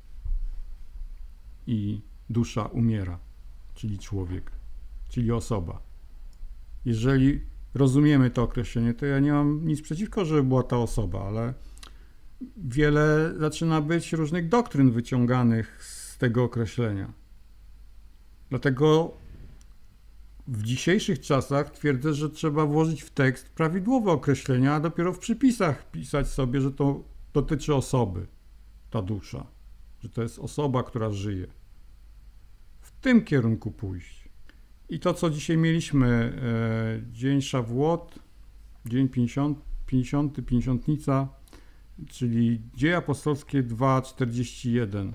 Speaker 1: i dusza umiera, czyli człowiek, czyli osoba. Jeżeli rozumiemy to określenie, to ja nie mam nic przeciwko, żeby była ta osoba, ale wiele zaczyna być różnych doktryn wyciąganych z tego określenia. Dlatego w dzisiejszych czasach twierdzę, że trzeba włożyć w tekst prawidłowe określenia, a dopiero w przypisach pisać sobie, że to dotyczy osoby, ta dusza, że to jest osoba, która żyje. W tym kierunku pójść. I to, co dzisiaj mieliśmy, e, Dzień Szawłot, Dzień pięćdziesiąty, Pięćdziesiątnica, czyli Dzieje Apostolskie dwa czterdzieści jeden.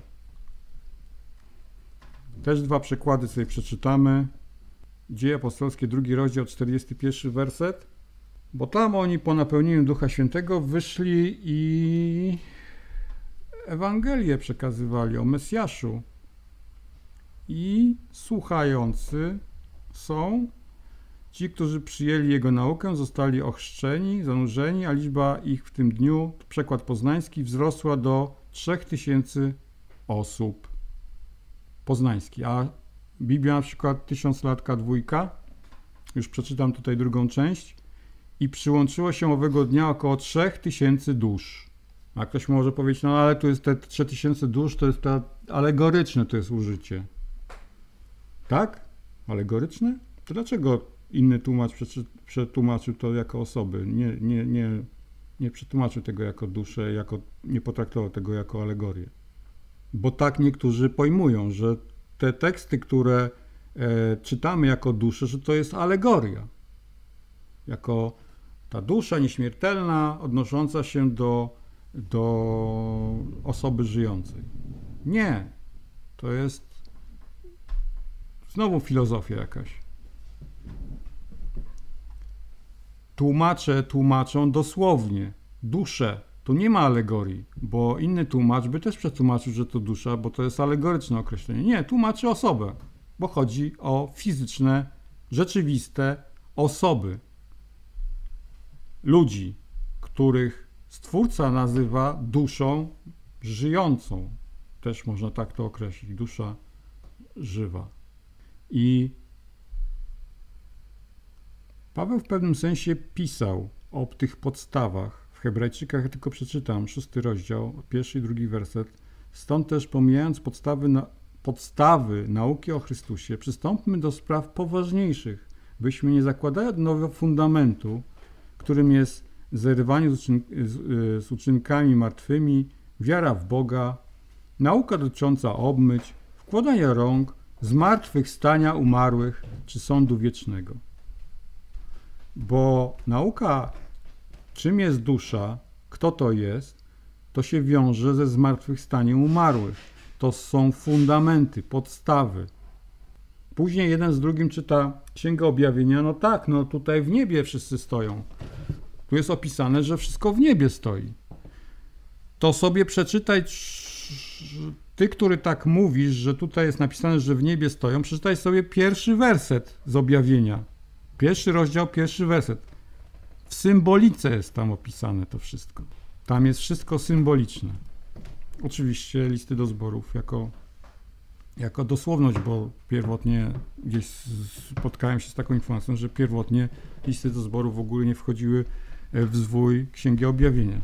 Speaker 1: Też dwa przykłady sobie przeczytamy. Dzieje Apostolskie, drugi rozdział, czterdziesty pierwszy werset. Bo tam oni po napełnieniu Ducha Świętego wyszli i Ewangelię przekazywali o Mesjaszu. I słuchający są ci, którzy przyjęli Jego naukę, zostali ochrzczeni, zanurzeni, a liczba ich w tym dniu, przekład poznański, wzrosła do trzech tysięcy osób. Poznański. A Biblia na przykład Tysiąclatka dwójka, już przeczytam tutaj drugą część, i przyłączyło się owego dnia około trzech tysięcy dusz. A ktoś może powiedzieć, no ale tu jest te trzy tysiące dusz, to jest ta alegoryczne to jest użycie. Tak? Alegoryczne? To dlaczego inny tłumacz przetłumaczył to jako osoby? Nie, nie, nie, nie przetłumaczył tego jako duszę, jako, nie potraktował tego jako alegorię. Bo tak niektórzy pojmują, że te teksty, które e, czytamy jako dusze, że to jest alegoria. Jako ta dusza nieśmiertelna, odnosząca się do, do osoby żyjącej. Nie. To jest znowu filozofia jakaś. Tłumacze tłumaczą dosłownie. Dusze. Tu nie ma alegorii, bo inny tłumacz by też przetłumaczył, że to dusza, bo to jest alegoryczne określenie. Nie, tłumaczy osobę, bo chodzi o fizyczne, rzeczywiste osoby. Ludzi, których Stwórca nazywa duszą żyjącą. Też można tak to określić. Dusza żywa. I Paweł w pewnym sensie pisał o tych podstawach. W Hebrajczykach, ja tylko przeczytam, szósty rozdział, pierwszy i drugi werset. Stąd też pomijając podstawy, na, podstawy nauki o Chrystusie, przystąpmy do spraw poważniejszych, byśmy nie zakładali nowego fundamentu, którym jest zerwanie z, uczyn, z, z uczynkami martwymi, wiara w Boga, nauka dotycząca obmyć, wkładania rąk, zmartwychwstania umarłych czy sądu wiecznego. Bo nauka, czym jest dusza, kto to jest, to się wiąże ze zmartwychwstaniem umarłych. To są fundamenty, podstawy. Później jeden z drugim czyta Księgę Objawienia. No tak, no tutaj w niebie wszyscy stoją. Tu jest opisane, że wszystko w niebie stoi. To sobie przeczytaj, ty, który tak mówisz, że tutaj jest napisane, że w niebie stoją, przeczytaj sobie pierwszy werset z Objawienia. Pierwszy rozdział, pierwszy werset. W symbolice jest tam opisane to wszystko. Tam jest wszystko symboliczne. Oczywiście listy do zborów jako, jako dosłowność, bo pierwotnie gdzieś spotkałem się z taką informacją, że pierwotnie listy do zborów w ogóle nie wchodziły w zwój Księgi Objawienia.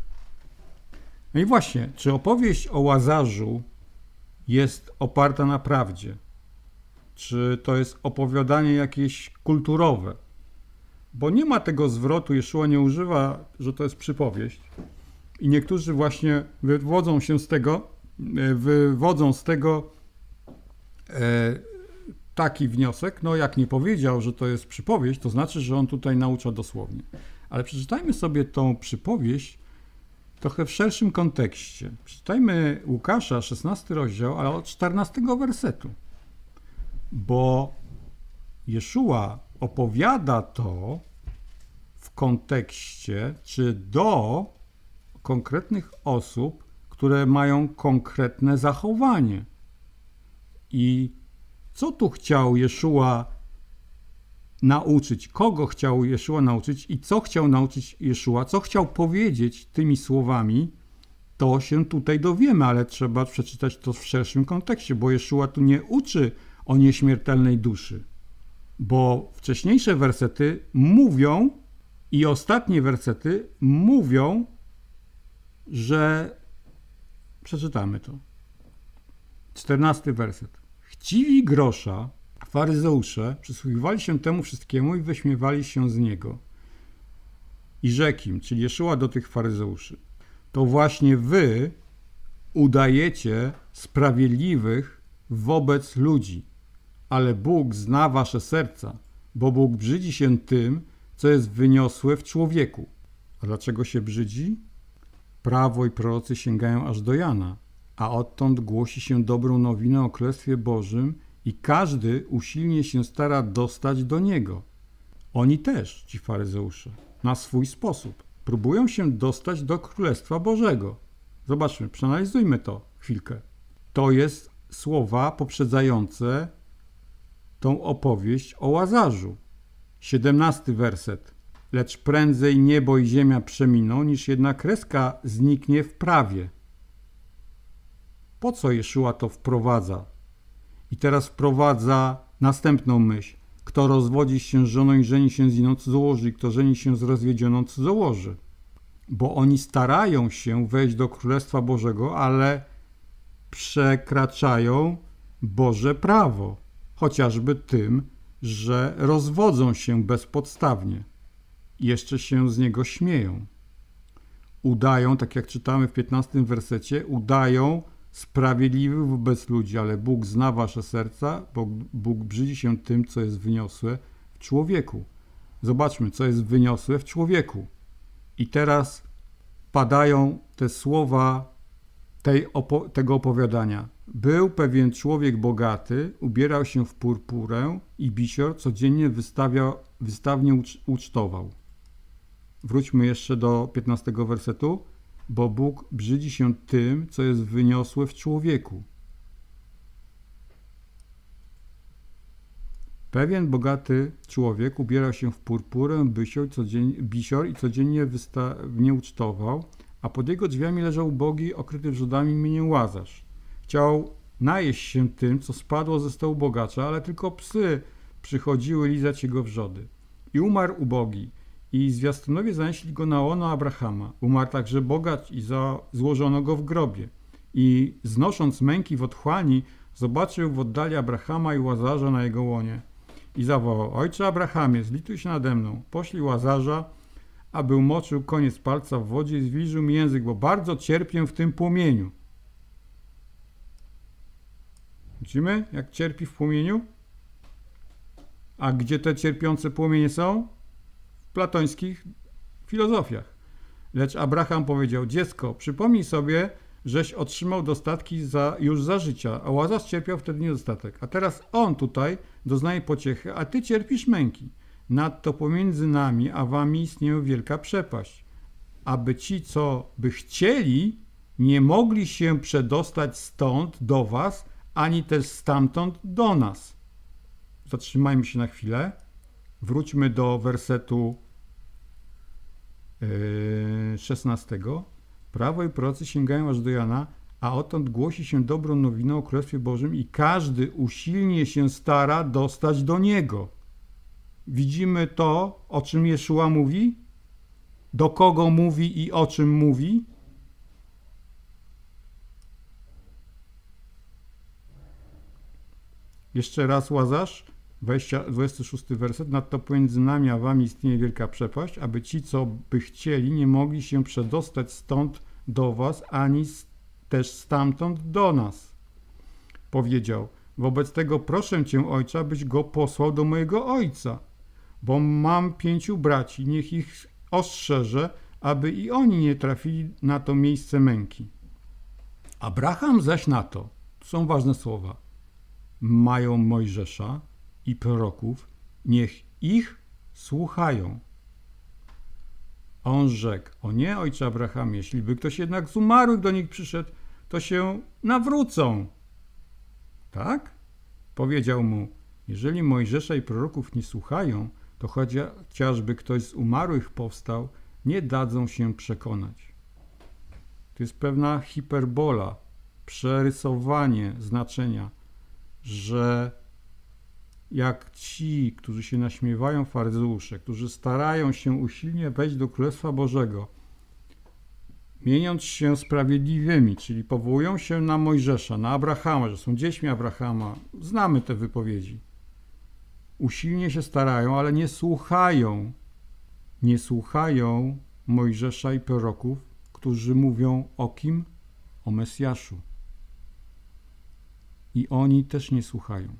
Speaker 1: No i właśnie, czy opowieść o Łazarzu jest oparta na prawdzie? Czy to jest opowiadanie jakieś kulturowe? Bo nie ma tego zwrotu, Jeszua nie używa, że to jest przypowieść. I niektórzy właśnie wywodzą się z tego, wywodzą z tego e, taki wniosek, no jak nie powiedział, że to jest przypowieść, to znaczy, że on tutaj naucza dosłownie. Ale przeczytajmy sobie tą przypowieść trochę w szerszym kontekście. Przeczytajmy Łukasza, szesnasty rozdział, ale od czternastego wersetu. Bo Jeszua opowiada to w kontekście, czy do konkretnych osób, które mają konkretne zachowanie. I co tu chciał Jeszua nauczyć? Kogo chciał Jeszua nauczyć i co chciał nauczyć Jeszua? Co chciał powiedzieć tymi słowami? To się tutaj dowiemy, ale trzeba przeczytać to w szerszym kontekście, bo Jeszua tu nie uczy o nieśmiertelnej duszy. Bo wcześniejsze wersety mówią i ostatnie wersety mówią, że przeczytamy to. czternasty werset. Chciwi grosza, faryzeusze przysłuchiwali się temu wszystkiemu i wyśmiewali się z niego. I rzekł im, czyli Jeszua do tych faryzeuszy, to właśnie wy udajecie sprawiedliwych wobec ludzi, ale Bóg zna wasze serca, bo Bóg brzydzi się tym, co jest wyniosłe w człowieku. A dlaczego się brzydzi? Prawo i prorocy sięgają aż do Jana, a odtąd głosi się dobrą nowinę o Królestwie Bożym i każdy usilnie się stara dostać do niego. Oni też, ci faryzeusze, na swój sposób próbują się dostać do Królestwa Bożego. Zobaczmy, przeanalizujmy to chwilkę. To jest słowa poprzedzające tą opowieść o Łazarzu. siedemnasty werset. Lecz prędzej niebo i ziemia przeminą, niż jedna kreska zniknie w prawie. Po co Jeszua to wprowadza? I teraz wprowadza następną myśl. Kto rozwodzi się z żoną i żeni się z inną cudzołoży, i kto żeni się z rozwiedzioną cudzołoży. Bo oni starają się wejść do Królestwa Bożego, ale przekraczają Boże prawo. Chociażby tym, że rozwodzą się bezpodstawnie. Jeszcze się z niego śmieją. Udają, tak jak czytamy w piętnastym wersecie, udają sprawiedliwych wobec ludzi, ale Bóg zna wasze serca, bo Bóg brzydzi się tym, co jest wyniosłe w człowieku. Zobaczmy, co jest wyniosłe w człowieku. I teraz padają te słowa tej opo- tego opowiadania. Był pewien człowiek bogaty, ubierał się w purpurę i bisior, codziennie wystawiał, wystawnie ucz- ucztował. Wróćmy jeszcze do piętnastego wersetu. Bo Bóg brzydzi się tym, co jest wyniosłe w człowieku. Pewien bogaty człowiek ubierał się w purpurę, bisior, codziennie, bisior i codziennie wystawnie ucztował, a pod jego drzwiami leżał ubogi, okryty wrzodami imieniem Łazarz. Chciał najeść się tym, co spadło ze stołu bogacza, ale tylko psy przychodziły lizać jego wrzody. I umarł ubogi. I zwiastunowie zanieśli go na łono Abrahama. Umarł także bogacz i za... złożono go w grobie. I znosząc męki w otchłani, zobaczył w oddali Abrahama i Łazarza na jego łonie. I zawołał: Ojcze Abrahamie, zlituj się nade mną. Poślij Łazarza, aby umoczył koniec palca w wodzie i zwilżył mi język, bo bardzo cierpię w tym płomieniu. Widzimy, jak cierpi w płomieniu? A gdzie te cierpiące płomienie są? W platońskich filozofiach. Lecz Abraham powiedział: Dziecko, przypomnij sobie, żeś otrzymał dostatki za, już za życia, a Łazarz cierpiał wtedy niedostatek. A teraz on tutaj doznaje pociechy, a ty cierpisz męki. Nadto pomiędzy nami a wami istnieje wielka przepaść, aby ci, co by chcieli, nie mogli się przedostać stąd do was, ani też stamtąd do nas. Zatrzymajmy się na chwilę. Wróćmy do wersetu yy, szesnastego. Prawo i prorocy sięgają aż do Jana, a odtąd głosi się dobrą nowinę o Królestwie Bożym i każdy usilnie się stara dostać do niego. Widzimy to, o czym Jeszua mówi? Do kogo mówi i o czym mówi? Jeszcze raz Łazarz, dwudziesty szósty werset. Nadto pomiędzy nami a wami istnieje wielka przepaść, aby ci, co by chcieli, nie mogli się przedostać stąd do was, ani też stamtąd do nas. Powiedział, wobec tego proszę cię, ojcze, abyś go posłał do mojego ojca, bo mam pięciu braci, niech ich ostrzeże, aby i oni nie trafili na to miejsce męki. Abraham zaś na to, to są ważne słowa, mają Mojżesza i proroków, niech ich słuchają. A on rzekł, o nie, ojcze Abraham, jeśli by ktoś jednak z umarłych do nich przyszedł, to się nawrócą. Tak? Powiedział mu, jeżeli Mojżesza i proroków nie słuchają, to chociażby ktoś z umarłych powstał, nie dadzą się przekonać. To jest pewna hiperbola, przerysowanie znaczenia, że jak ci, którzy się naśmiewają faryzeusze, którzy starają się usilnie wejść do Królestwa Bożego, mieniąc się sprawiedliwymi, czyli powołują się na Mojżesza, na Abrahama, że są dziećmi Abrahama, znamy te wypowiedzi, usilnie się starają, ale nie słuchają, nie słuchają Mojżesza i proroków, którzy mówią o kim? O Mesjaszu. I oni też nie słuchają.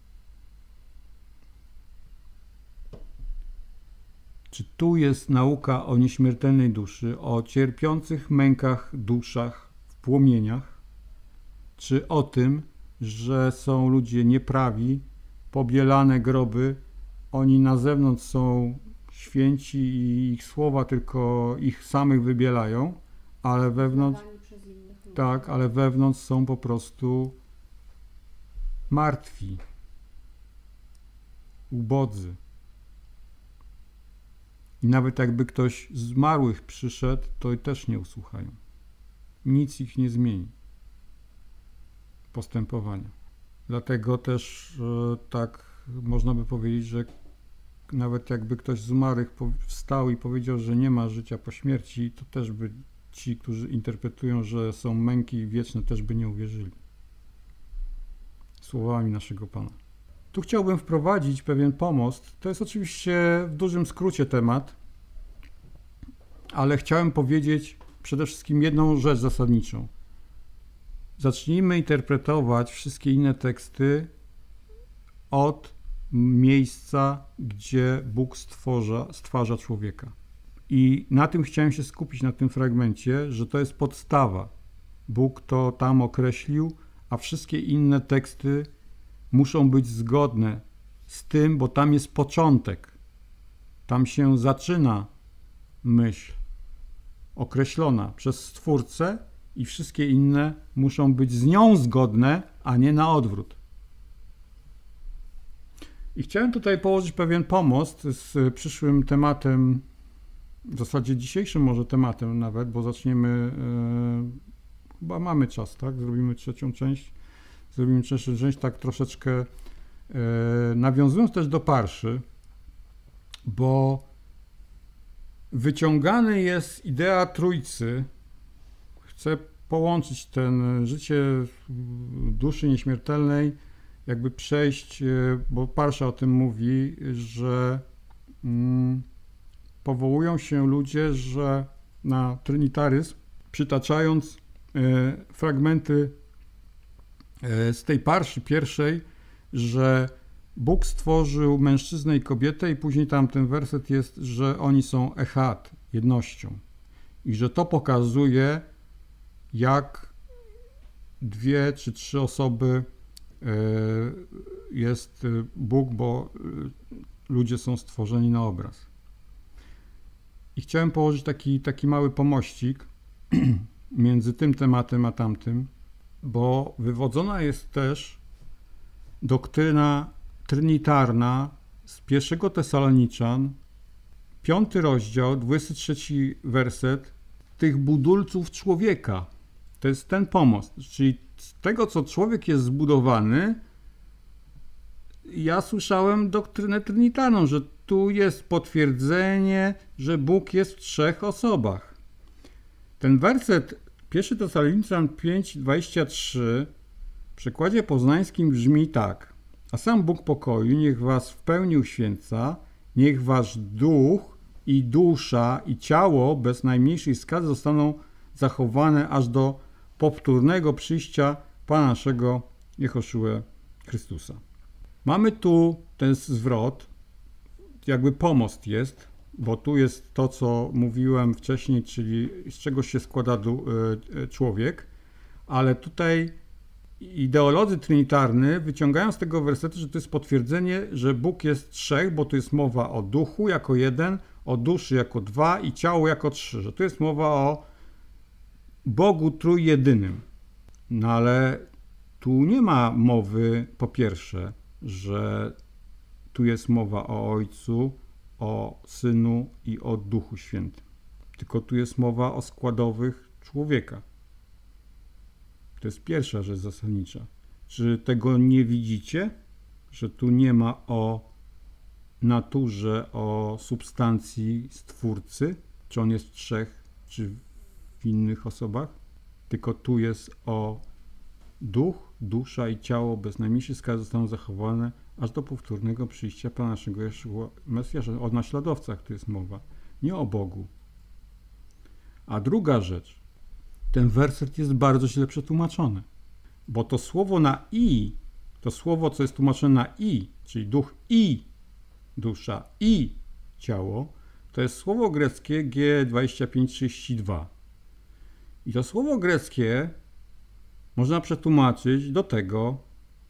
Speaker 1: Czy tu jest nauka o nieśmiertelnej duszy, o cierpiących mękach duszach w płomieniach? Czy o tym, że są ludzie nieprawi, pobielane groby, oni na zewnątrz są święci i ich słowa tylko ich samych wybielają, ale wewnątrz, tak, ale wewnątrz są po prostu martwi, ubodzy. I nawet jakby ktoś z zmarłych przyszedł, to i też nie usłuchają. Nic ich nie zmieni. Postępowania. Dlatego też e, tak można by powiedzieć, że nawet jakby ktoś z umarłych wstał i powiedział, że nie ma życia po śmierci, to też by ci, którzy interpretują, że są męki wieczne, też by nie uwierzyli. Słowami naszego Pana. Tu chciałbym wprowadzić pewien pomost. To jest oczywiście w dużym skrócie temat, ale chciałem powiedzieć przede wszystkim jedną rzecz zasadniczą. Zacznijmy interpretować wszystkie inne teksty od miejsca, gdzie Bóg stworza, stwarza człowieka. I na tym chciałem się skupić, na tym fragmencie, że to jest podstawa. Bóg to tam określił, a wszystkie inne teksty muszą być zgodne z tym, bo tam jest początek. Tam się zaczyna myśl określona przez Stwórcę i wszystkie inne muszą być z nią zgodne, a nie na odwrót. I chciałem tutaj położyć pewien pomost z przyszłym tematem, w zasadzie dzisiejszym może tematem nawet, bo zaczniemy, yy, chyba mamy czas, tak? Zrobimy trzecią część. Zrobimy trzecią część tak troszeczkę yy, nawiązując też do Parszy, bo wyciągany jest idea Trójcy. Chcę połączyć ten życie duszy nieśmiertelnej, jakby przejść, bo Parsza o tym mówi, że mm, powołują się ludzie, że na trynitaryzm, przytaczając y, fragmenty y, z tej Parszy pierwszej, że Bóg stworzył mężczyznę i kobietę i później tam ten werset jest, że oni są echad, jednością. I że to pokazuje, jak dwie czy trzy osoby jest Bóg, bo ludzie są stworzeni na obraz. I chciałem położyć taki, taki mały pomościk między tym tematem a tamtym, bo wywodzona jest też doktryna trinitarna z pierwszego Tesaloniczan, piąty rozdział, dwudziesty trzeci werset, tych budulców człowieka. To jest ten pomost, czyli z tego, co człowiek jest zbudowany, ja słyszałem doktrynę trinitarną, że tu jest potwierdzenie, że Bóg jest w trzech osobach. Ten werset pierwszy Tesaloniczan pięć, dwadzieścia trzy w przekładzie poznańskim brzmi tak: a sam Bóg pokoju niech was w pełni uświęca, niech wasz duch i dusza i ciało bez najmniejszej skazy zostaną zachowane aż do powtórnego przyjścia Pana naszego Jehoszue Chrystusa. Mamy tu ten zwrot, jakby pomost jest, bo tu jest to, co mówiłem wcześniej, czyli z czego się składa człowiek, ale tutaj ideolodzy trinitarny wyciągają z tego wersetu, że to jest potwierdzenie, że Bóg jest trzech, bo tu jest mowa o duchu jako jeden, o duszy jako dwa i ciało jako trzy, że tu jest mowa o Bogu trójjedynym. No ale tu nie ma mowy, po pierwsze, że tu jest mowa o Ojcu, o Synu i o Duchu Świętym. Tylko tu jest mowa o składowych człowieka. To jest pierwsza rzecz zasadnicza. Czy tego nie widzicie? Że tu nie ma o naturze, o substancji Stwórcy, czy on jest w trzech, czy w innych osobach, tylko tu jest o duch, dusza i ciało bez najmniejszej skazy zostaną zachowane aż do powtórnego przyjścia Pana naszego Jeszua Mesjasza. O naśladowcach tu jest mowa, nie o Bogu. A druga rzecz, ten werset jest bardzo źle przetłumaczony, bo to słowo na i, to słowo, co jest tłumaczone na i, czyli duch i dusza i ciało, to jest słowo greckie G dwadzieścia pięć trzydzieści dwa. I to słowo greckie można przetłumaczyć do tego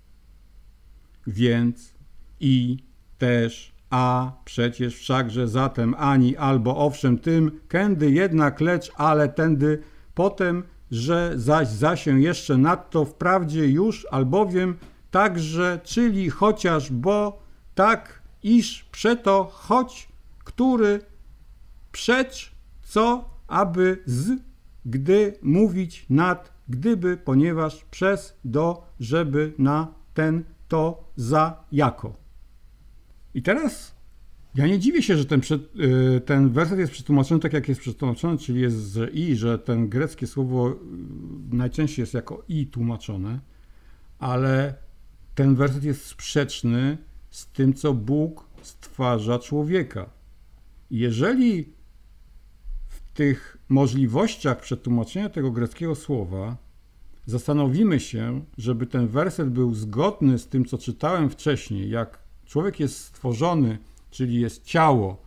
Speaker 1: więc, i, też, a, przecież, wszakże, zatem, ani, albo, owszem, tym, kędy, jednak, lecz, ale, tędy, potem, że, zaś, za się, jeszcze, nadto, wprawdzie, już, albowiem, także, czyli, chociaż, bo, tak, iż, przeto, choć, który, przecz, co, aby, z, gdy, mówić, nad, gdyby, ponieważ, przez, do, żeby, na, ten, to, za, jako. I teraz ja nie dziwię się, że ten, ten werset jest przetłumaczony tak, jak jest przetłumaczony, czyli jest z i, że ten greckie słowo najczęściej jest jako i tłumaczone, ale ten werset jest sprzeczny z tym, co Bóg stwarza człowieka. Jeżeli w tych możliwościach przetłumaczenia tego greckiego słowa zastanowimy się, żeby ten werset był zgodny z tym, co czytałem wcześniej, jak człowiek jest stworzony, czyli jest ciało,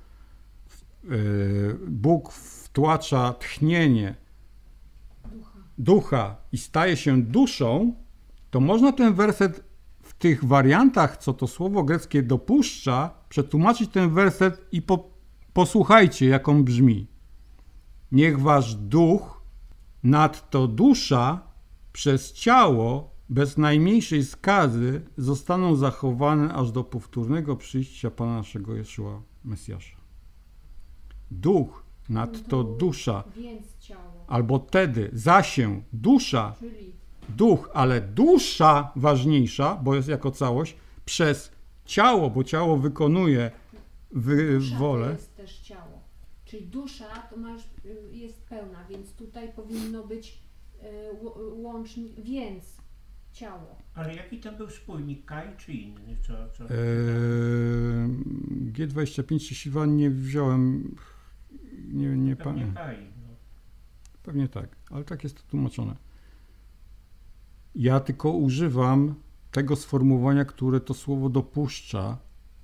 Speaker 1: Bóg wtłacza tchnienie
Speaker 2: Ducha.
Speaker 1: ducha i staje się duszą, to można ten werset w tych wariantach, co to słowo greckie dopuszcza, przetłumaczyć ten werset i po, posłuchajcie, jak on brzmi. Niech wasz duch, nadto dusza, przez ciało bez najmniejszej skazy zostaną zachowane aż do powtórnego przyjścia Pana naszego Jeszua Mesjasza. Duch, nadto dusza,
Speaker 2: Więc ciało.
Speaker 1: albo tedy, zasię, dusza,
Speaker 2: Czyli
Speaker 1: duch, ale dusza ważniejsza, bo jest jako całość, przez ciało, bo ciało wykonuje wy,
Speaker 2: dusza
Speaker 1: wolę.
Speaker 2: to jest też ciało. Czyli dusza to masz, jest pełna, więc tutaj powinno być łącznik, więc ciało.
Speaker 3: Ale jaki tam był spójnik, Kaj czy inny? Co, co?
Speaker 1: Eee, G dwadzieścia pięć trzydzieści dwa nie wziąłem, nie, nie
Speaker 3: Pewnie
Speaker 1: pamiętam.
Speaker 3: Kaj, no.
Speaker 1: Pewnie tak, ale tak jest to tłumaczone. Ja tylko używam tego sformułowania, które to słowo dopuszcza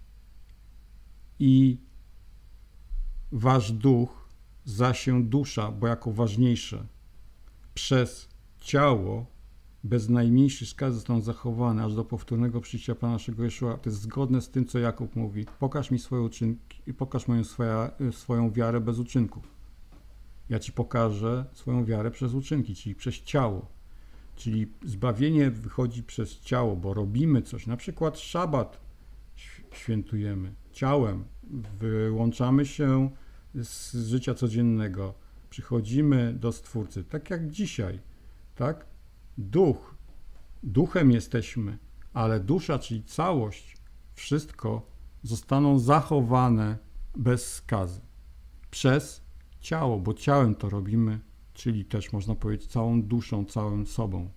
Speaker 1: i wasz duch, zasię dusza, bo jako ważniejsze, przez ciało bez najmniejszych szkód zostaną zachowane aż do powtórnego przyjścia Pana naszego Jeszua. To jest zgodne z tym, co Jakub mówi. Pokaż mi swoje uczynki i pokaż moją swoja, swoją wiarę bez uczynków. Ja Ci pokażę swoją wiarę przez uczynki, czyli przez ciało. Czyli zbawienie wychodzi przez ciało, bo robimy coś. Na przykład szabat świętujemy ciałem, wyłączamy się z życia codziennego, przychodzimy do Stwórcy, tak jak dzisiaj, tak? Duch, duchem jesteśmy, ale dusza, czyli całość, wszystko zostaną zachowane bez skazy przez ciało, bo ciałem to robimy, czyli też można powiedzieć całą duszą, całym sobą.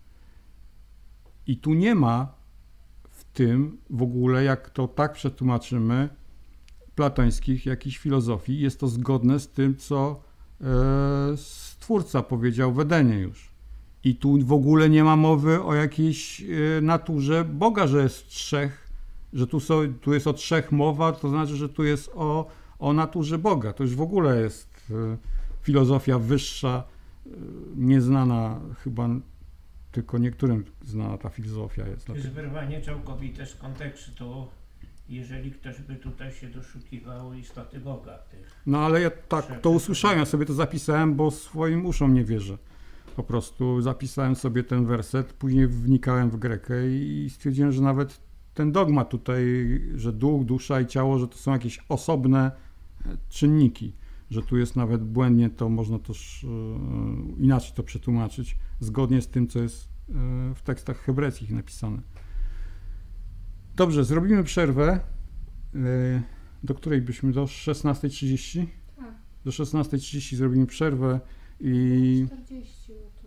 Speaker 1: I tu nie ma w tym w ogóle, jak to tak przetłumaczymy, platońskich jakichś filozofii. Jest to zgodne z tym, co e, Stwórca powiedział w Edenie już. I tu w ogóle nie ma mowy o jakiejś e, naturze Boga, że jest trzech, że tu, są, tu jest o trzech mowa, to znaczy, że tu jest o, o naturze Boga. To już w ogóle jest e, filozofia wyższa, e, nieznana chyba tylko niektórym znana ta filozofia jest.
Speaker 3: To jest wyrwanie całkowite z kontekstu, jeżeli ktoś by tutaj się doszukiwał istoty Boga. Tych
Speaker 1: no ale ja tak to usłyszałem, ja sobie to zapisałem, bo swoim uszom nie wierzę. Po prostu zapisałem sobie ten werset, później wnikałem w Grekę i stwierdziłem, że nawet ten dogmat tutaj, że duch, dusza i ciało, że to są jakieś osobne czynniki, że tu jest nawet błędnie, to można też e, inaczej to przetłumaczyć, zgodnie z tym, co jest e, w tekstach hebrajskich napisane. Dobrze, zrobimy przerwę, e, do której byśmy, do szesnastej trzydzieści?
Speaker 2: Tak.
Speaker 1: Do szesnastej trzydzieści zrobimy przerwę i...
Speaker 2: czterdzieści to.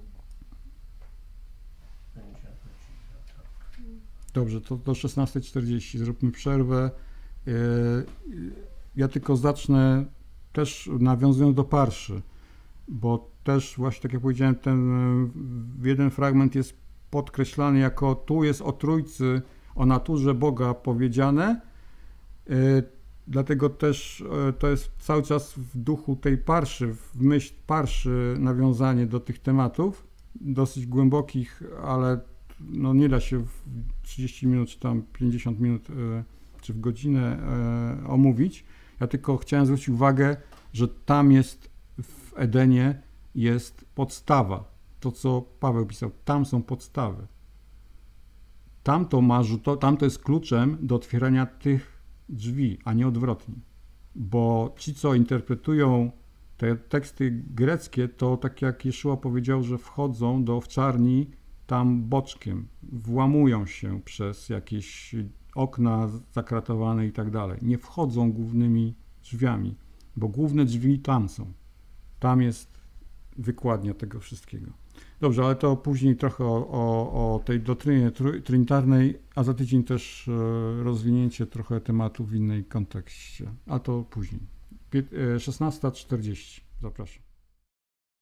Speaker 1: Dobrze, to do szesnastej czterdzieści zróbmy przerwę. E, ja tylko zacznę też nawiązując do Parszy, bo też właśnie tak jak powiedziałem, ten jeden fragment jest podkreślany jako tu jest o Trójcy, o naturze Boga powiedziane, dlatego też to jest cały czas w duchu tej Parszy, w myśl Parszy nawiązanie do tych tematów, dosyć głębokich, ale no nie da się w trzydzieści minut, czy tam pięćdziesiąt minut, czy w godzinę omówić. Ja tylko chciałem zwrócić uwagę, że tam jest w Edenie jest podstawa. To, co Paweł pisał, tam są podstawy. Tam to, ma, to, tam to jest kluczem do otwierania tych drzwi, a nie odwrotnie. Bo ci, co interpretują te teksty greckie, to tak jak Jeszua powiedział, że wchodzą do owczarni tam boczkiem, włamują się przez jakieś okna zakratowane i tak dalej. Nie wchodzą głównymi drzwiami, bo główne drzwi tam są. Tam jest wykładnia tego wszystkiego. Dobrze, ale to później trochę o, o, o tej doktrynie trinitarnej, a za tydzień też e, rozwinięcie trochę tematu w innej kontekście. A to później. szesnasta czterdzieści. Zapraszam.